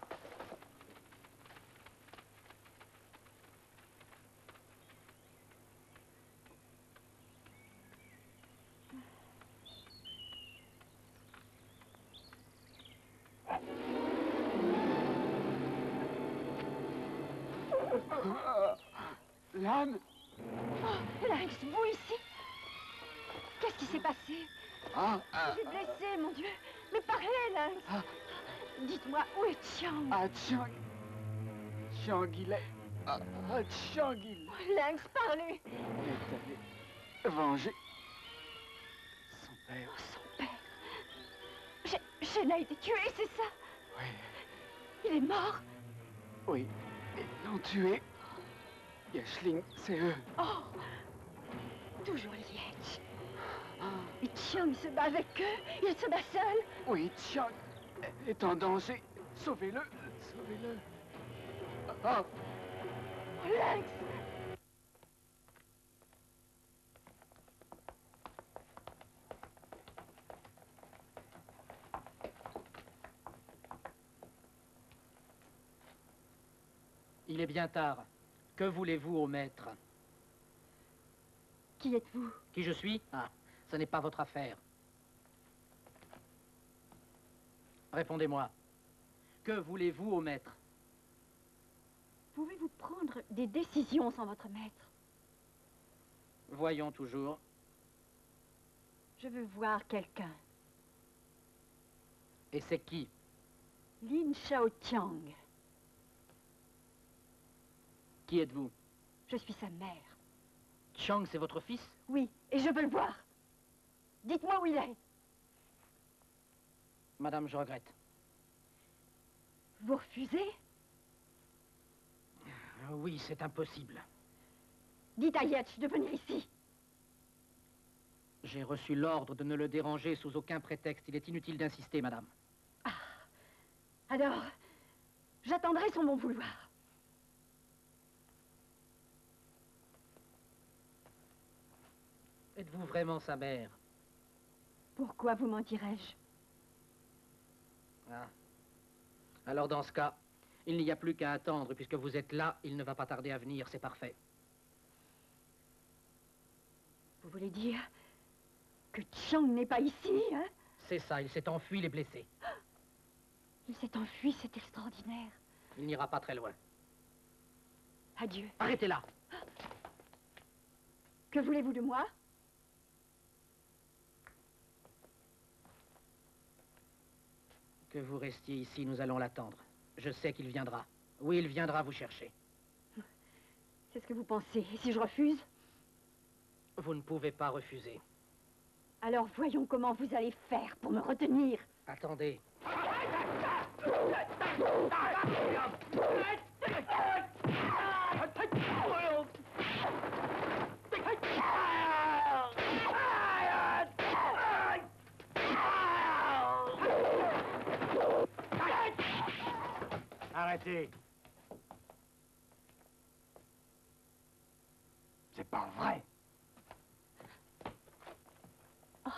Lan? Oh, Lynx, vous ici? Qu'est-ce qui s'est passé? Ah, ah, Je suis blessée, mon Dieu. Mais parlez, Lynx. ah, Dites-moi, où est Chiang? ah, Chiang. Chiang, il est... Ah, ah, Chiang, il... Oh, Lynx, parlez. Il est allé venger son père. Oh, son père. J'ai- Shen a été tué, c'est ça? Oui, Il est mort? oui, ils l'ont tué. Yashling, c'est eux. Oh! Toujours Lietch. Et Chiang se bat avec eux? Il se bat seul? Oui, Chiang est en danger. Sauvez-le, sauvez-le. Ah, Oh, Lynx! Il est bien tard. Que voulez-vous au maître? Qui êtes-vous? Qui je suis? Ah, ce n'est pas votre affaire. Répondez-moi. Que voulez-vous au maître? Pouvez-vous prendre des décisions sans votre maître? Voyons toujours. Je veux voir quelqu'un. Et c'est qui? Lin Shaotiang. Qui êtes-vous? Je suis sa mère. Chang, c'est votre fils? Oui, et je veux le voir. Dites-moi où il est. Madame, je regrette. Vous refusez? Oui, c'est impossible. Dites à Yetch de venir ici. J'ai reçu l'ordre de ne le déranger sous aucun prétexte. Il est inutile d'insister, madame. Ah. Alors, j'attendrai son bon vouloir. Êtes-vous vraiment sa mère? Pourquoi vous mentirais-je? Ah. Alors dans ce cas, il n'y a plus qu'à attendre. Puisque vous êtes là, il ne va pas tarder à venir, c'est parfait. Vous voulez dire que Chang n'est pas ici, hein? C'est ça, il s'est enfui, il est blessé. Il s'est enfui, c'est extraordinaire. Il n'ira pas très loin. Adieu. Arrêtez là. Que voulez-vous de moi? Que vous restiez ici, nous allons l'attendre. Je sais qu'il viendra. Oui, il viendra vous chercher. C'est ce que vous pensez. Et si je refuse? Vous ne pouvez pas refuser. Alors voyons comment vous allez faire pour me retenir. Attendez. Arrêtez. C'est pas vrai. Oh.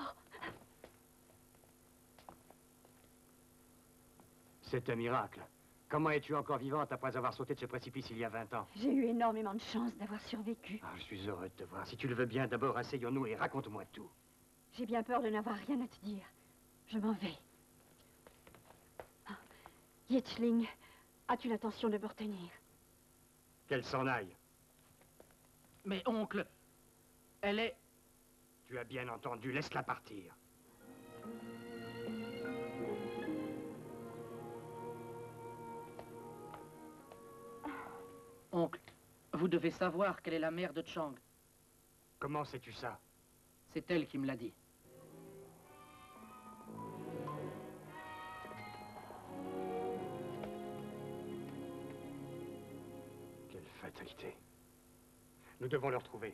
C'est un miracle. Comment es-tu encore vivante après avoir sauté de ce précipice il y a vingt ans? J'ai eu énormément de chance d'avoir survécu. Ah, je suis heureux de te voir. Si tu le veux bien, d'abord asseyons-nous et raconte-moi tout. J'ai bien peur de n'avoir rien à te dire. Je m'en vais. Ah. Yetchling, as-tu l'intention de me retenir? Qu'elle s'en aille. Mais oncle, elle est... Tu as bien entendu, laisse-la partir. Oncle, vous devez savoir qu'elle est la mère de Chang. Comment sais-tu ça? C'est elle qui me l'a dit. Quelle fatalité. Nous devons le retrouver.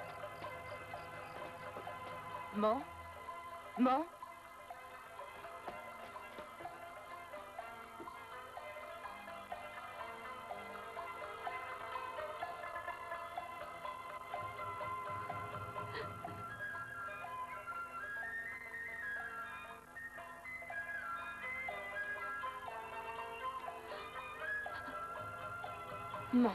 Maman? Maman? Maman.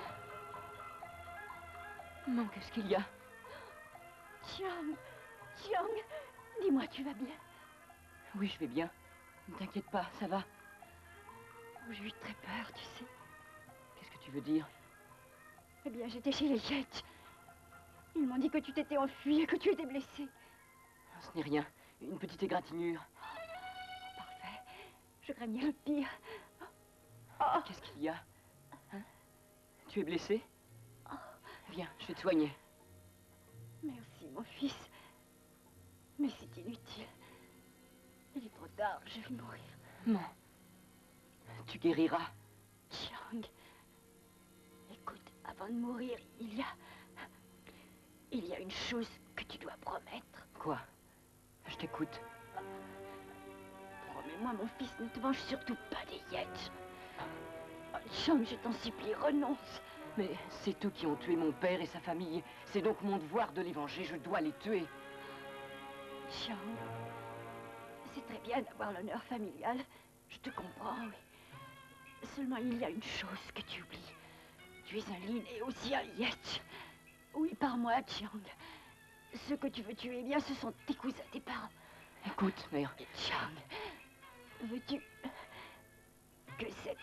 Maman, qu'est-ce qu'il y a? Chiang, Chiang, dis-moi, tu vas bien? Oui, je vais bien. Ne t'inquiète pas, ça va. Oh, j'ai eu très peur, tu sais. Qu'est-ce que tu veux dire? Eh bien, j'étais chez les Yetch. Ils m'ont dit que tu t'étais enfui et que tu étais blessé. Ce n'est rien. Une petite égratignure. Parfait. Je craignais le pire. Oh. Qu'est-ce qu'il y a? Hein? Tu es blessé? Viens, je vais te soigner. Merci, mon fils. Mais c'est inutile. Il est trop tard, je vais mourir. Non. Tu guériras. Chiang, écoute, avant de mourir, il y a... Il y a une chose que tu dois promettre. Quoi? Je t'écoute. Promets-moi, mon fils, ne te venge surtout pas des Yetch. Oh, Chiang, je t'en supplie, renonce. Mais c'est eux qui ont tué mon père et sa famille. C'est donc mon devoir de les venger. Je dois les tuer. Chiang, c'est très bien d'avoir l'honneur familial. Je te comprends, oui. Seulement, il y a une chose que tu oublies. Tu es un Lin et aussi un Yetch. Oui, par moi, Chiang. Ceux que tu veux tuer, eh bien, ce sont tes cousins, tes parents. Écoute, mère. Chiang, veux-tu que cette...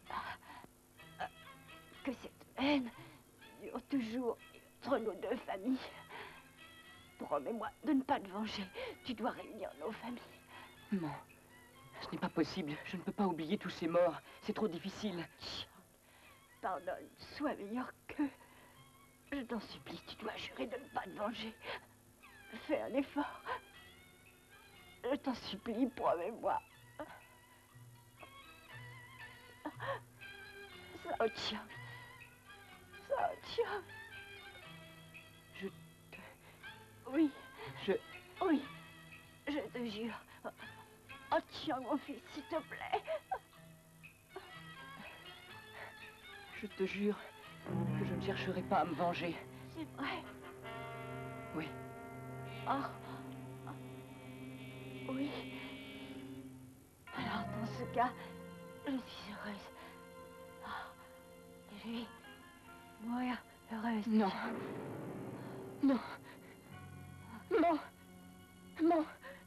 que cette haine dure toujours entre nos deux familles? Promets-moi de ne pas te venger. Tu dois réunir nos familles. Non, ce n'est pas possible. Je ne peux pas oublier tous ces morts. C'est trop difficile. Chiang, pardonne, sois meilleur qu'eux. Je t'en supplie, tu dois jurer de ne pas te venger. Fais un effort. Je t'en supplie, promets-moi. Sao Chiang. Sao Chiang. Je... Oui. Je... Oui. Je te jure. Oh, Chiang, mon fils, s'il te plaît. Je te jure que je ne chercherai pas à me venger. C'est vrai. Oui. Oh. Oui. Alors, dans ce cas, je suis heureuse. Oh. Je vais mourir heureuse. Non. Non. Non. Non.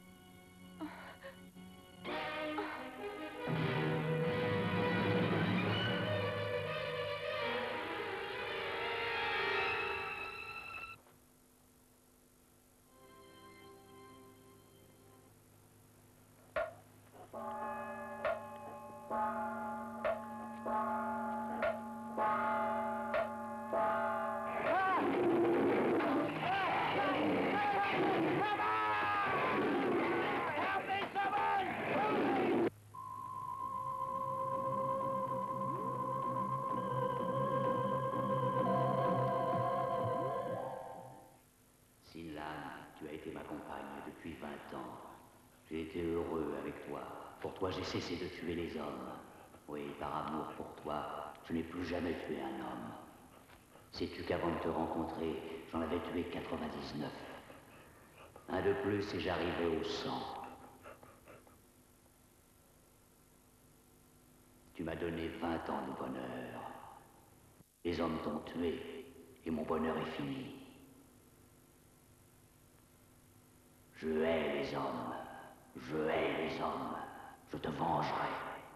Tu as été ma compagne depuis vingt ans. J'ai été heureux avec toi. Pour toi, j'ai cessé de tuer les hommes. Oui, par amour pour toi, je n'ai plus jamais tué un homme. Sais-tu qu'avant de te rencontrer, j'en avais tué quatre-vingt-dix-neuf. Un de plus et j'arrivais au cent. Tu m'as donné vingt ans de bonheur. Les hommes t'ont tué et mon bonheur est fini. Je hais les hommes. Je hais les hommes. Je te vengerai.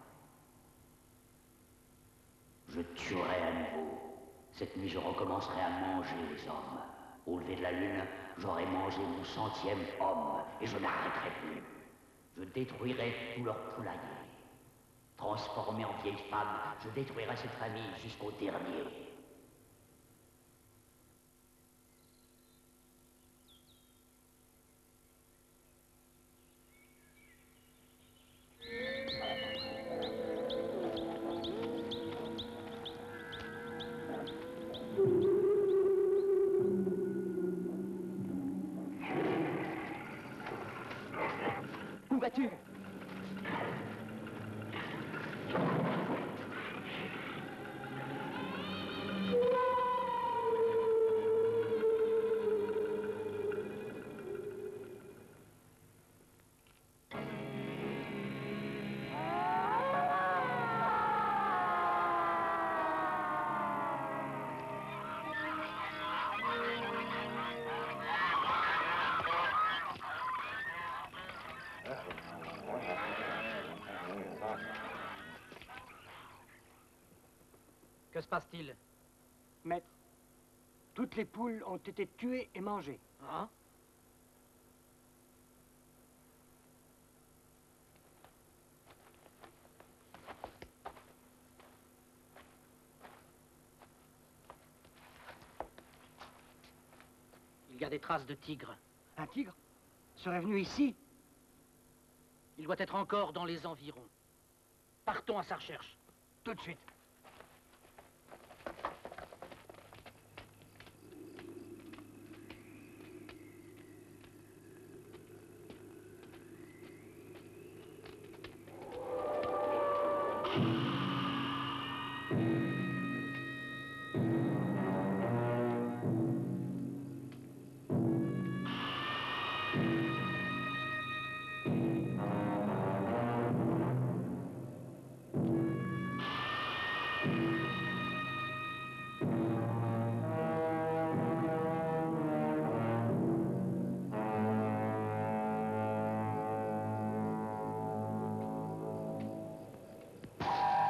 Je tuerai à nouveau. Cette nuit, je recommencerai à manger les hommes. Au lever de la lune, j'aurai mangé mon centième homme et je n'arrêterai plus. Je détruirai tout leur poulailler. Transformé en vieille femme, je détruirai cette famille jusqu'au dernier. Où vas-tu? Que se passe-t-il? Maître, toutes les poules ont été tuées et mangées. Hein? Il y a des traces de tigre. Un tigre serait venu ici? Il doit être encore dans les environs. Partons à sa recherche. Tout de suite.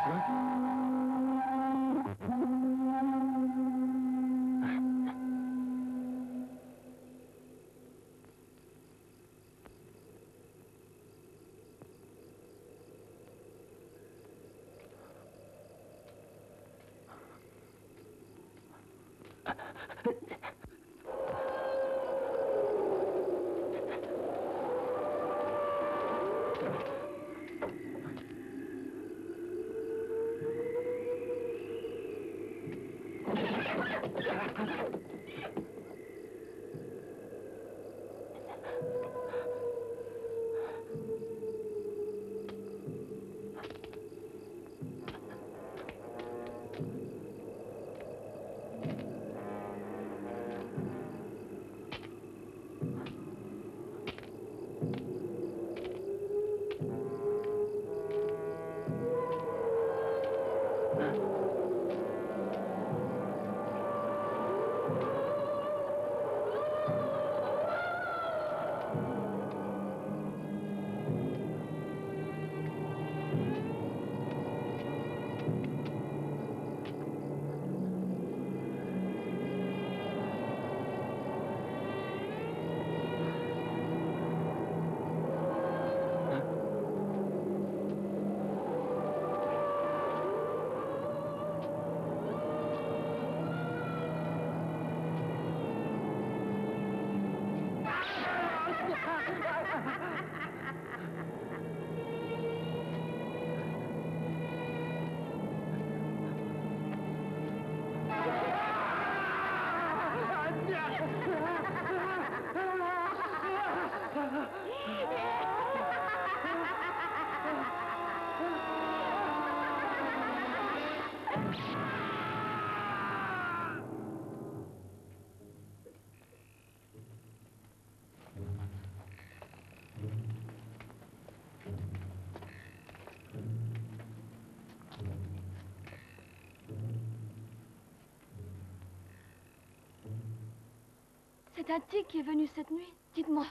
C'est un tigre qui est venu cette nuit. Dites-moi.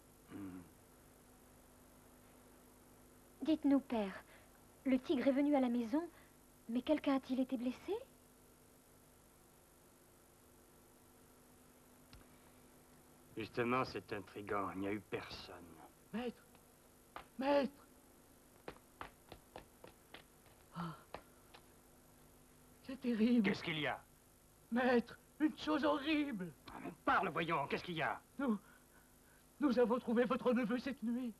Dites-nous, père, le tigre est venu à la maison, mais quelqu'un a-t-il été blessé? Justement, c'est intriguant. Il n'y a eu personne. Maître! Maître! Ah. C'est terrible. Qu'est-ce qu'il y a? Maître, une chose horrible. Ah, mais parle, voyons. Qu'est-ce qu'il y a? Nous... Nous avons trouvé votre neveu cette nuit.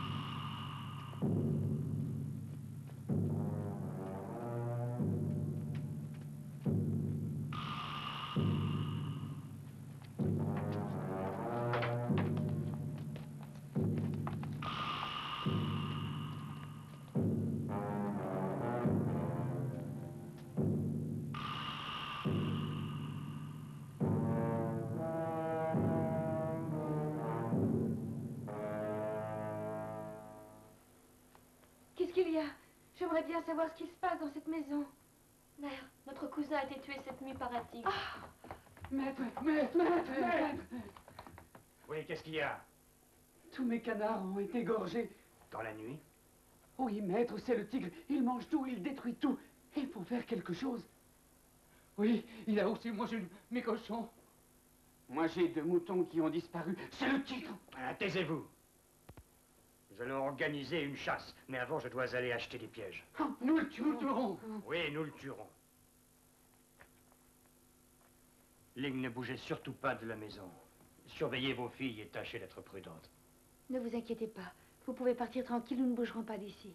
Qu'est-ce qu'il y a? J'aimerais bien savoir ce qui se passe dans cette maison. Mère, notre cousin a été tué cette nuit par un tigre. Ah, maître, maître, maître, maître. Oui, qu'est-ce qu'il y a? Tous mes canards ont été gorgés. Dans la nuit? Oui, maître, c'est le tigre. Il mange tout, il détruit tout. Il faut faire quelque chose. Oui, il a aussi mangé mes cochons. Moi, j'ai deux moutons qui ont disparu. C'est le tigre. Ah, taisez-vous. Nous allons organiser une chasse, mais avant, je dois aller acheter des pièges. Oh, nous le tuerons. Oui, nous le tuerons. Ling, ne bougez surtout pas de la maison. Surveillez vos filles et tâchez d'être prudentes. Ne vous inquiétez pas. Vous pouvez partir tranquille, nous ne bougerons pas d'ici.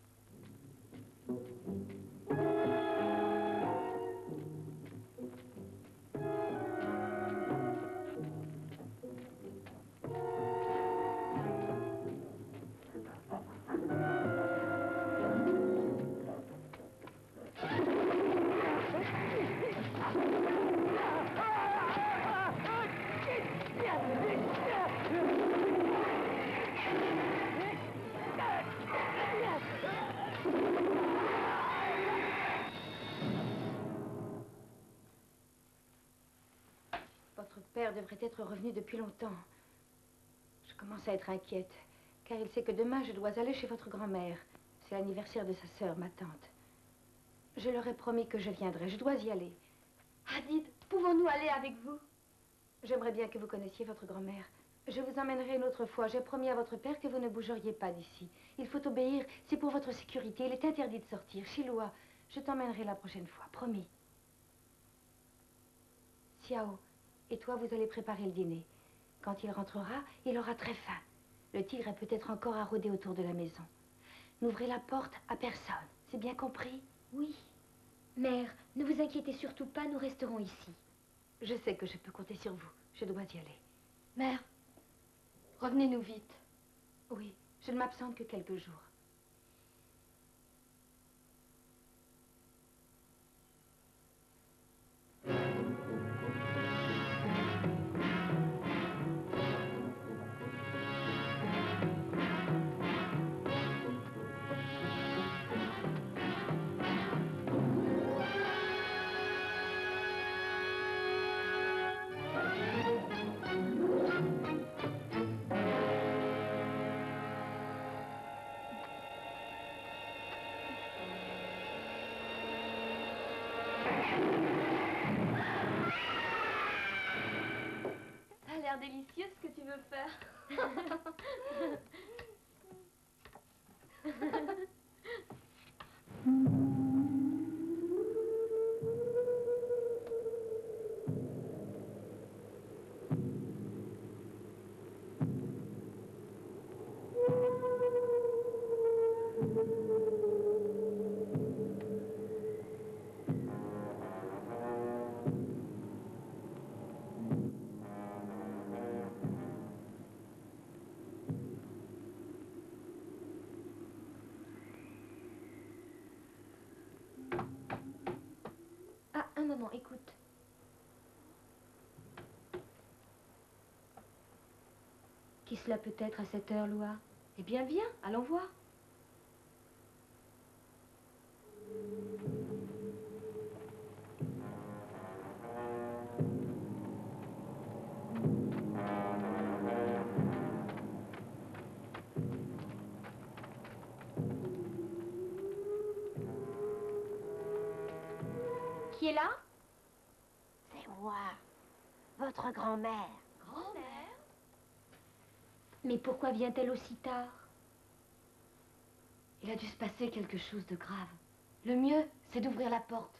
Votre père devrait être revenu depuis longtemps. Je commence à être inquiète, car il sait que demain je dois aller chez votre grand-mère. C'est l'anniversaire de sa sœur, ma tante. Je leur ai promis que je viendrai. Je dois y aller. Ah, dites, pouvons-nous aller avec vous? J'aimerais bien que vous connaissiez votre grand-mère. Je vous emmènerai une autre fois. J'ai promis à votre père que vous ne bougeriez pas d'ici. Il faut obéir. C'est pour votre sécurité. Il est interdit de sortir. Chilua, je t'emmènerai la prochaine fois. Promis. Xiao, et toi, vous allez préparer le dîner. Quand il rentrera, il aura très faim. Le tigre est peut-être encore à rôder autour de la maison. N'ouvrez la porte à personne. C'est bien compris? Oui. Mère, ne vous inquiétez surtout pas, nous resterons ici. Je sais que je peux compter sur vous. Je dois y aller. Mère, revenez-nous vite. Oui, je ne m'absente que quelques jours. Ça a l'air délicieux ce que tu veux faire. Ah, un moment, écoute. Qui cela peut être à cette heure, Loa? Eh bien, viens, allons voir. Qui est là? C'est moi, votre grand-mère. Grand-mère? Mais pourquoi vient-elle aussi tard? Il a dû se passer quelque chose de grave. Le mieux, c'est d'ouvrir la porte.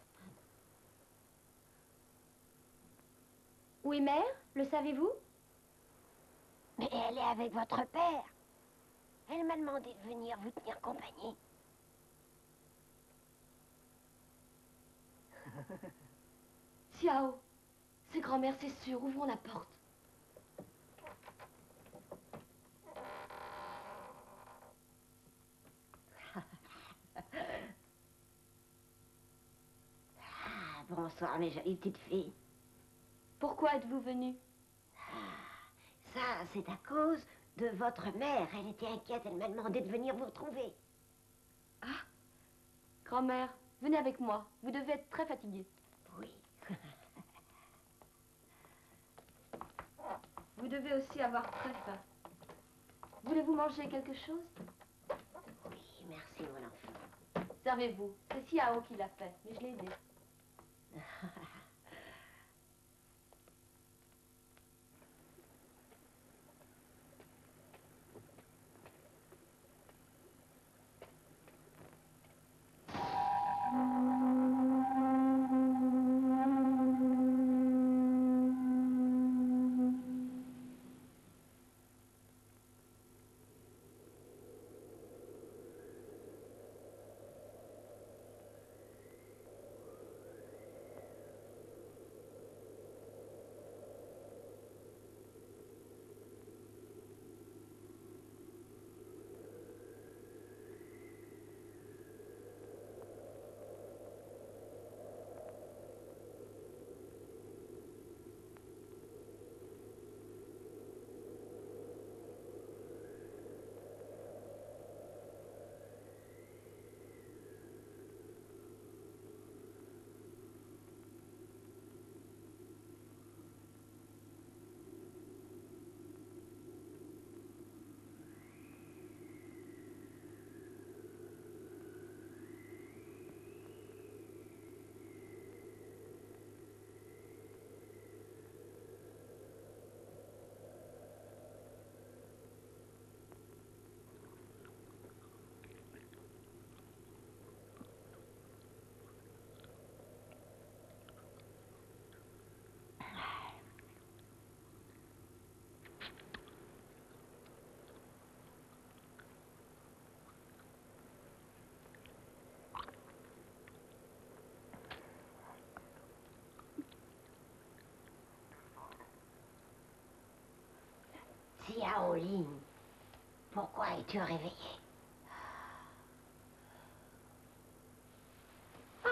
Où est mère? Le savez-vous? Mais elle est avec votre père. Elle m'a demandé de venir vous tenir compagnie. Xiao, c'est grand-mère, c'est sûr. Ouvrons la porte. Ah, bonsoir, mes jolies petites filles. Pourquoi êtes-vous venue? Ça, c'est à cause de votre mère. Elle était inquiète, elle m'a demandé de venir vous retrouver. Ah, grand-mère, venez avec moi. Vous devez être très fatiguée. Oui. Vous devez aussi avoir très faim. Voulez-vous manger quelque chose? Oui, merci, mon enfant. Servez-vous. C'est Xiao qui l'a fait, mais je l'ai aidé. Caroline, pourquoi es-tu réveillée? Ah!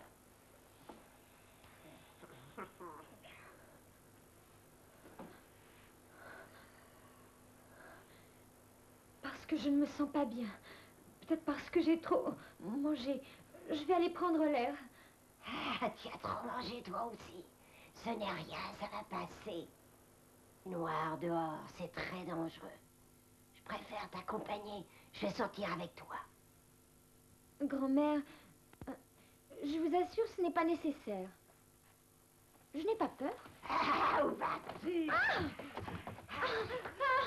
Parce que je ne me sens pas bien. Peut-être parce que j'ai trop mangé. Je vais aller prendre l'air. Ah, tu as trop mangé toi aussi. Ce n'est rien, ça va passer. Noir dehors, c'est très dangereux. Je préfère t'accompagner. Je vais sortir avec toi. Grand-mère, euh, je vous assure, ce n'est pas nécessaire. Je n'ai pas peur. Ah, où vas-tu? Ah! Ah! Ah!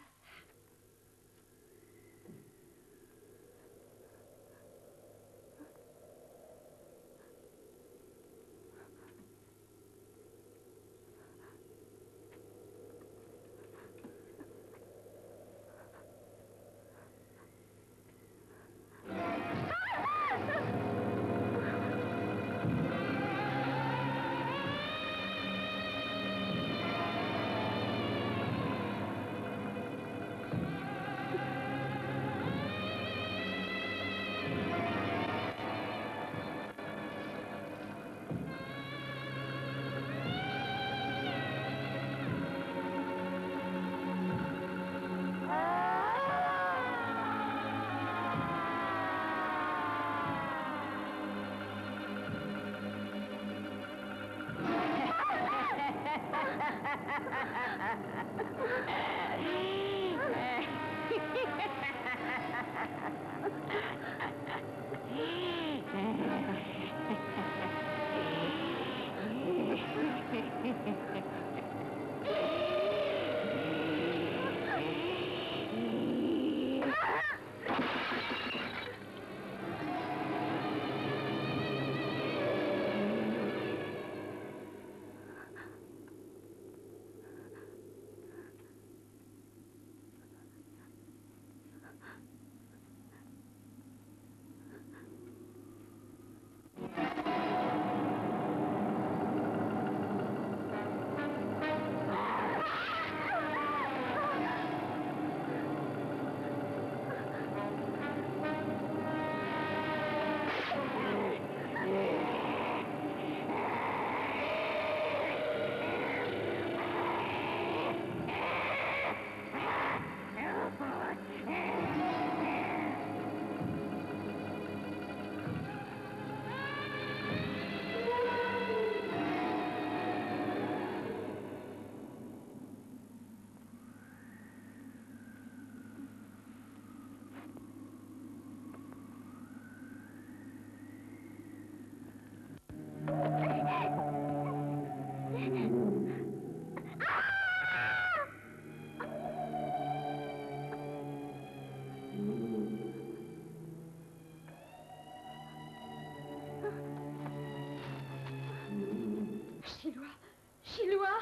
Chilois, Chilois.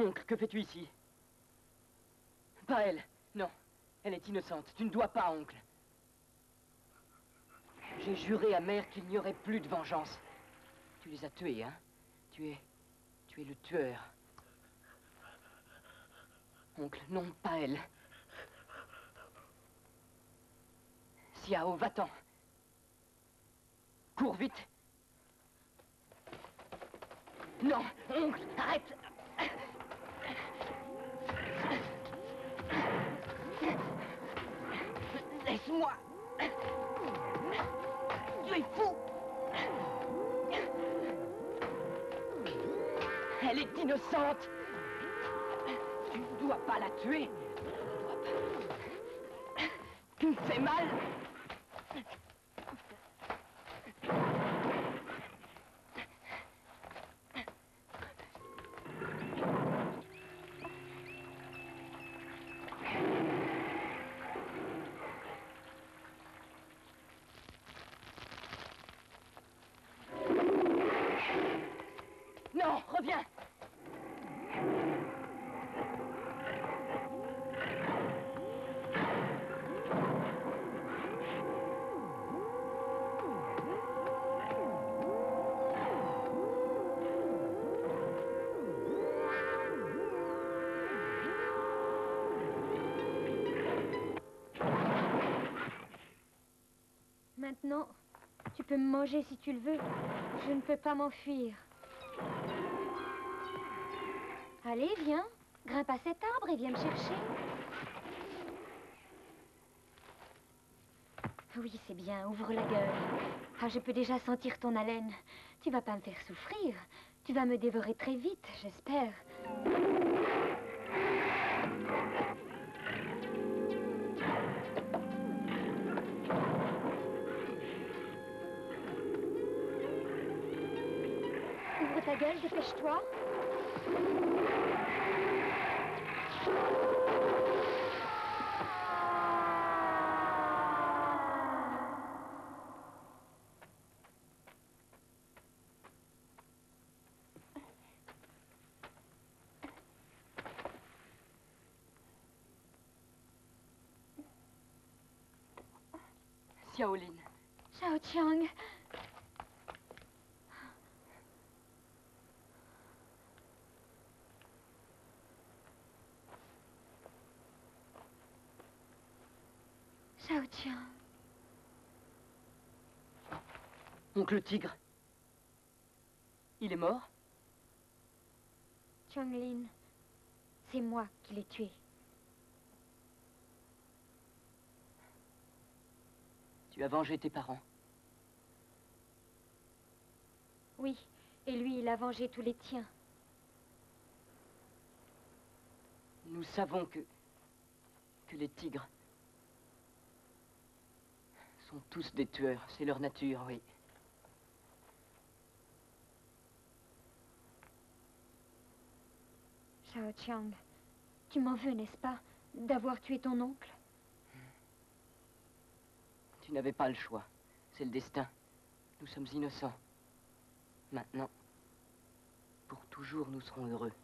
Oncle, que fais-tu ici? Pas elle. Non, elle est innocente. Tu ne dois pas, oncle. J'ai juré à mère qu'il n'y aurait plus de vengeance. Tu les as tués, hein? Tu es... tu es le tueur. Oncle, non, pas elle. Xiao, va-t'en. Cours vite. Non, oncle, arrête. Laisse-moi. Tu es fou. Elle est innocente. Tu ne dois pas la tuer. Tu ne dois pas. Tu me fais mal. Non, reviens. Maintenant, tu peux me manger si tu le veux. Je ne peux pas m'enfuir. Allez, viens. Grimpe à cet arbre et viens me chercher. Oui, c'est bien. Ouvre la gueule. Ah, je peux déjà sentir ton haleine. Tu vas pas me faire souffrir. Tu vas me dévorer très vite, j'espère. Ouvre ta gueule, dépêche-toi. Xiaolin. Xiao Qiang. Xiao Qiang. Oncle Tigre. Il est mort? Qianglin, c'est moi qui l'ai tué. Tu as vengé tes parents? Oui, et lui, il a vengé tous les tiens. Nous savons que... que les tigres sont tous des tueurs. C'est leur nature, oui. Xiao Qiang, tu m'en veux, n'est-ce pas, d'avoir tué ton oncle? Tu n'avais pas le choix. C'est le destin. Nous sommes innocents. Maintenant, pour toujours, nous serons heureux.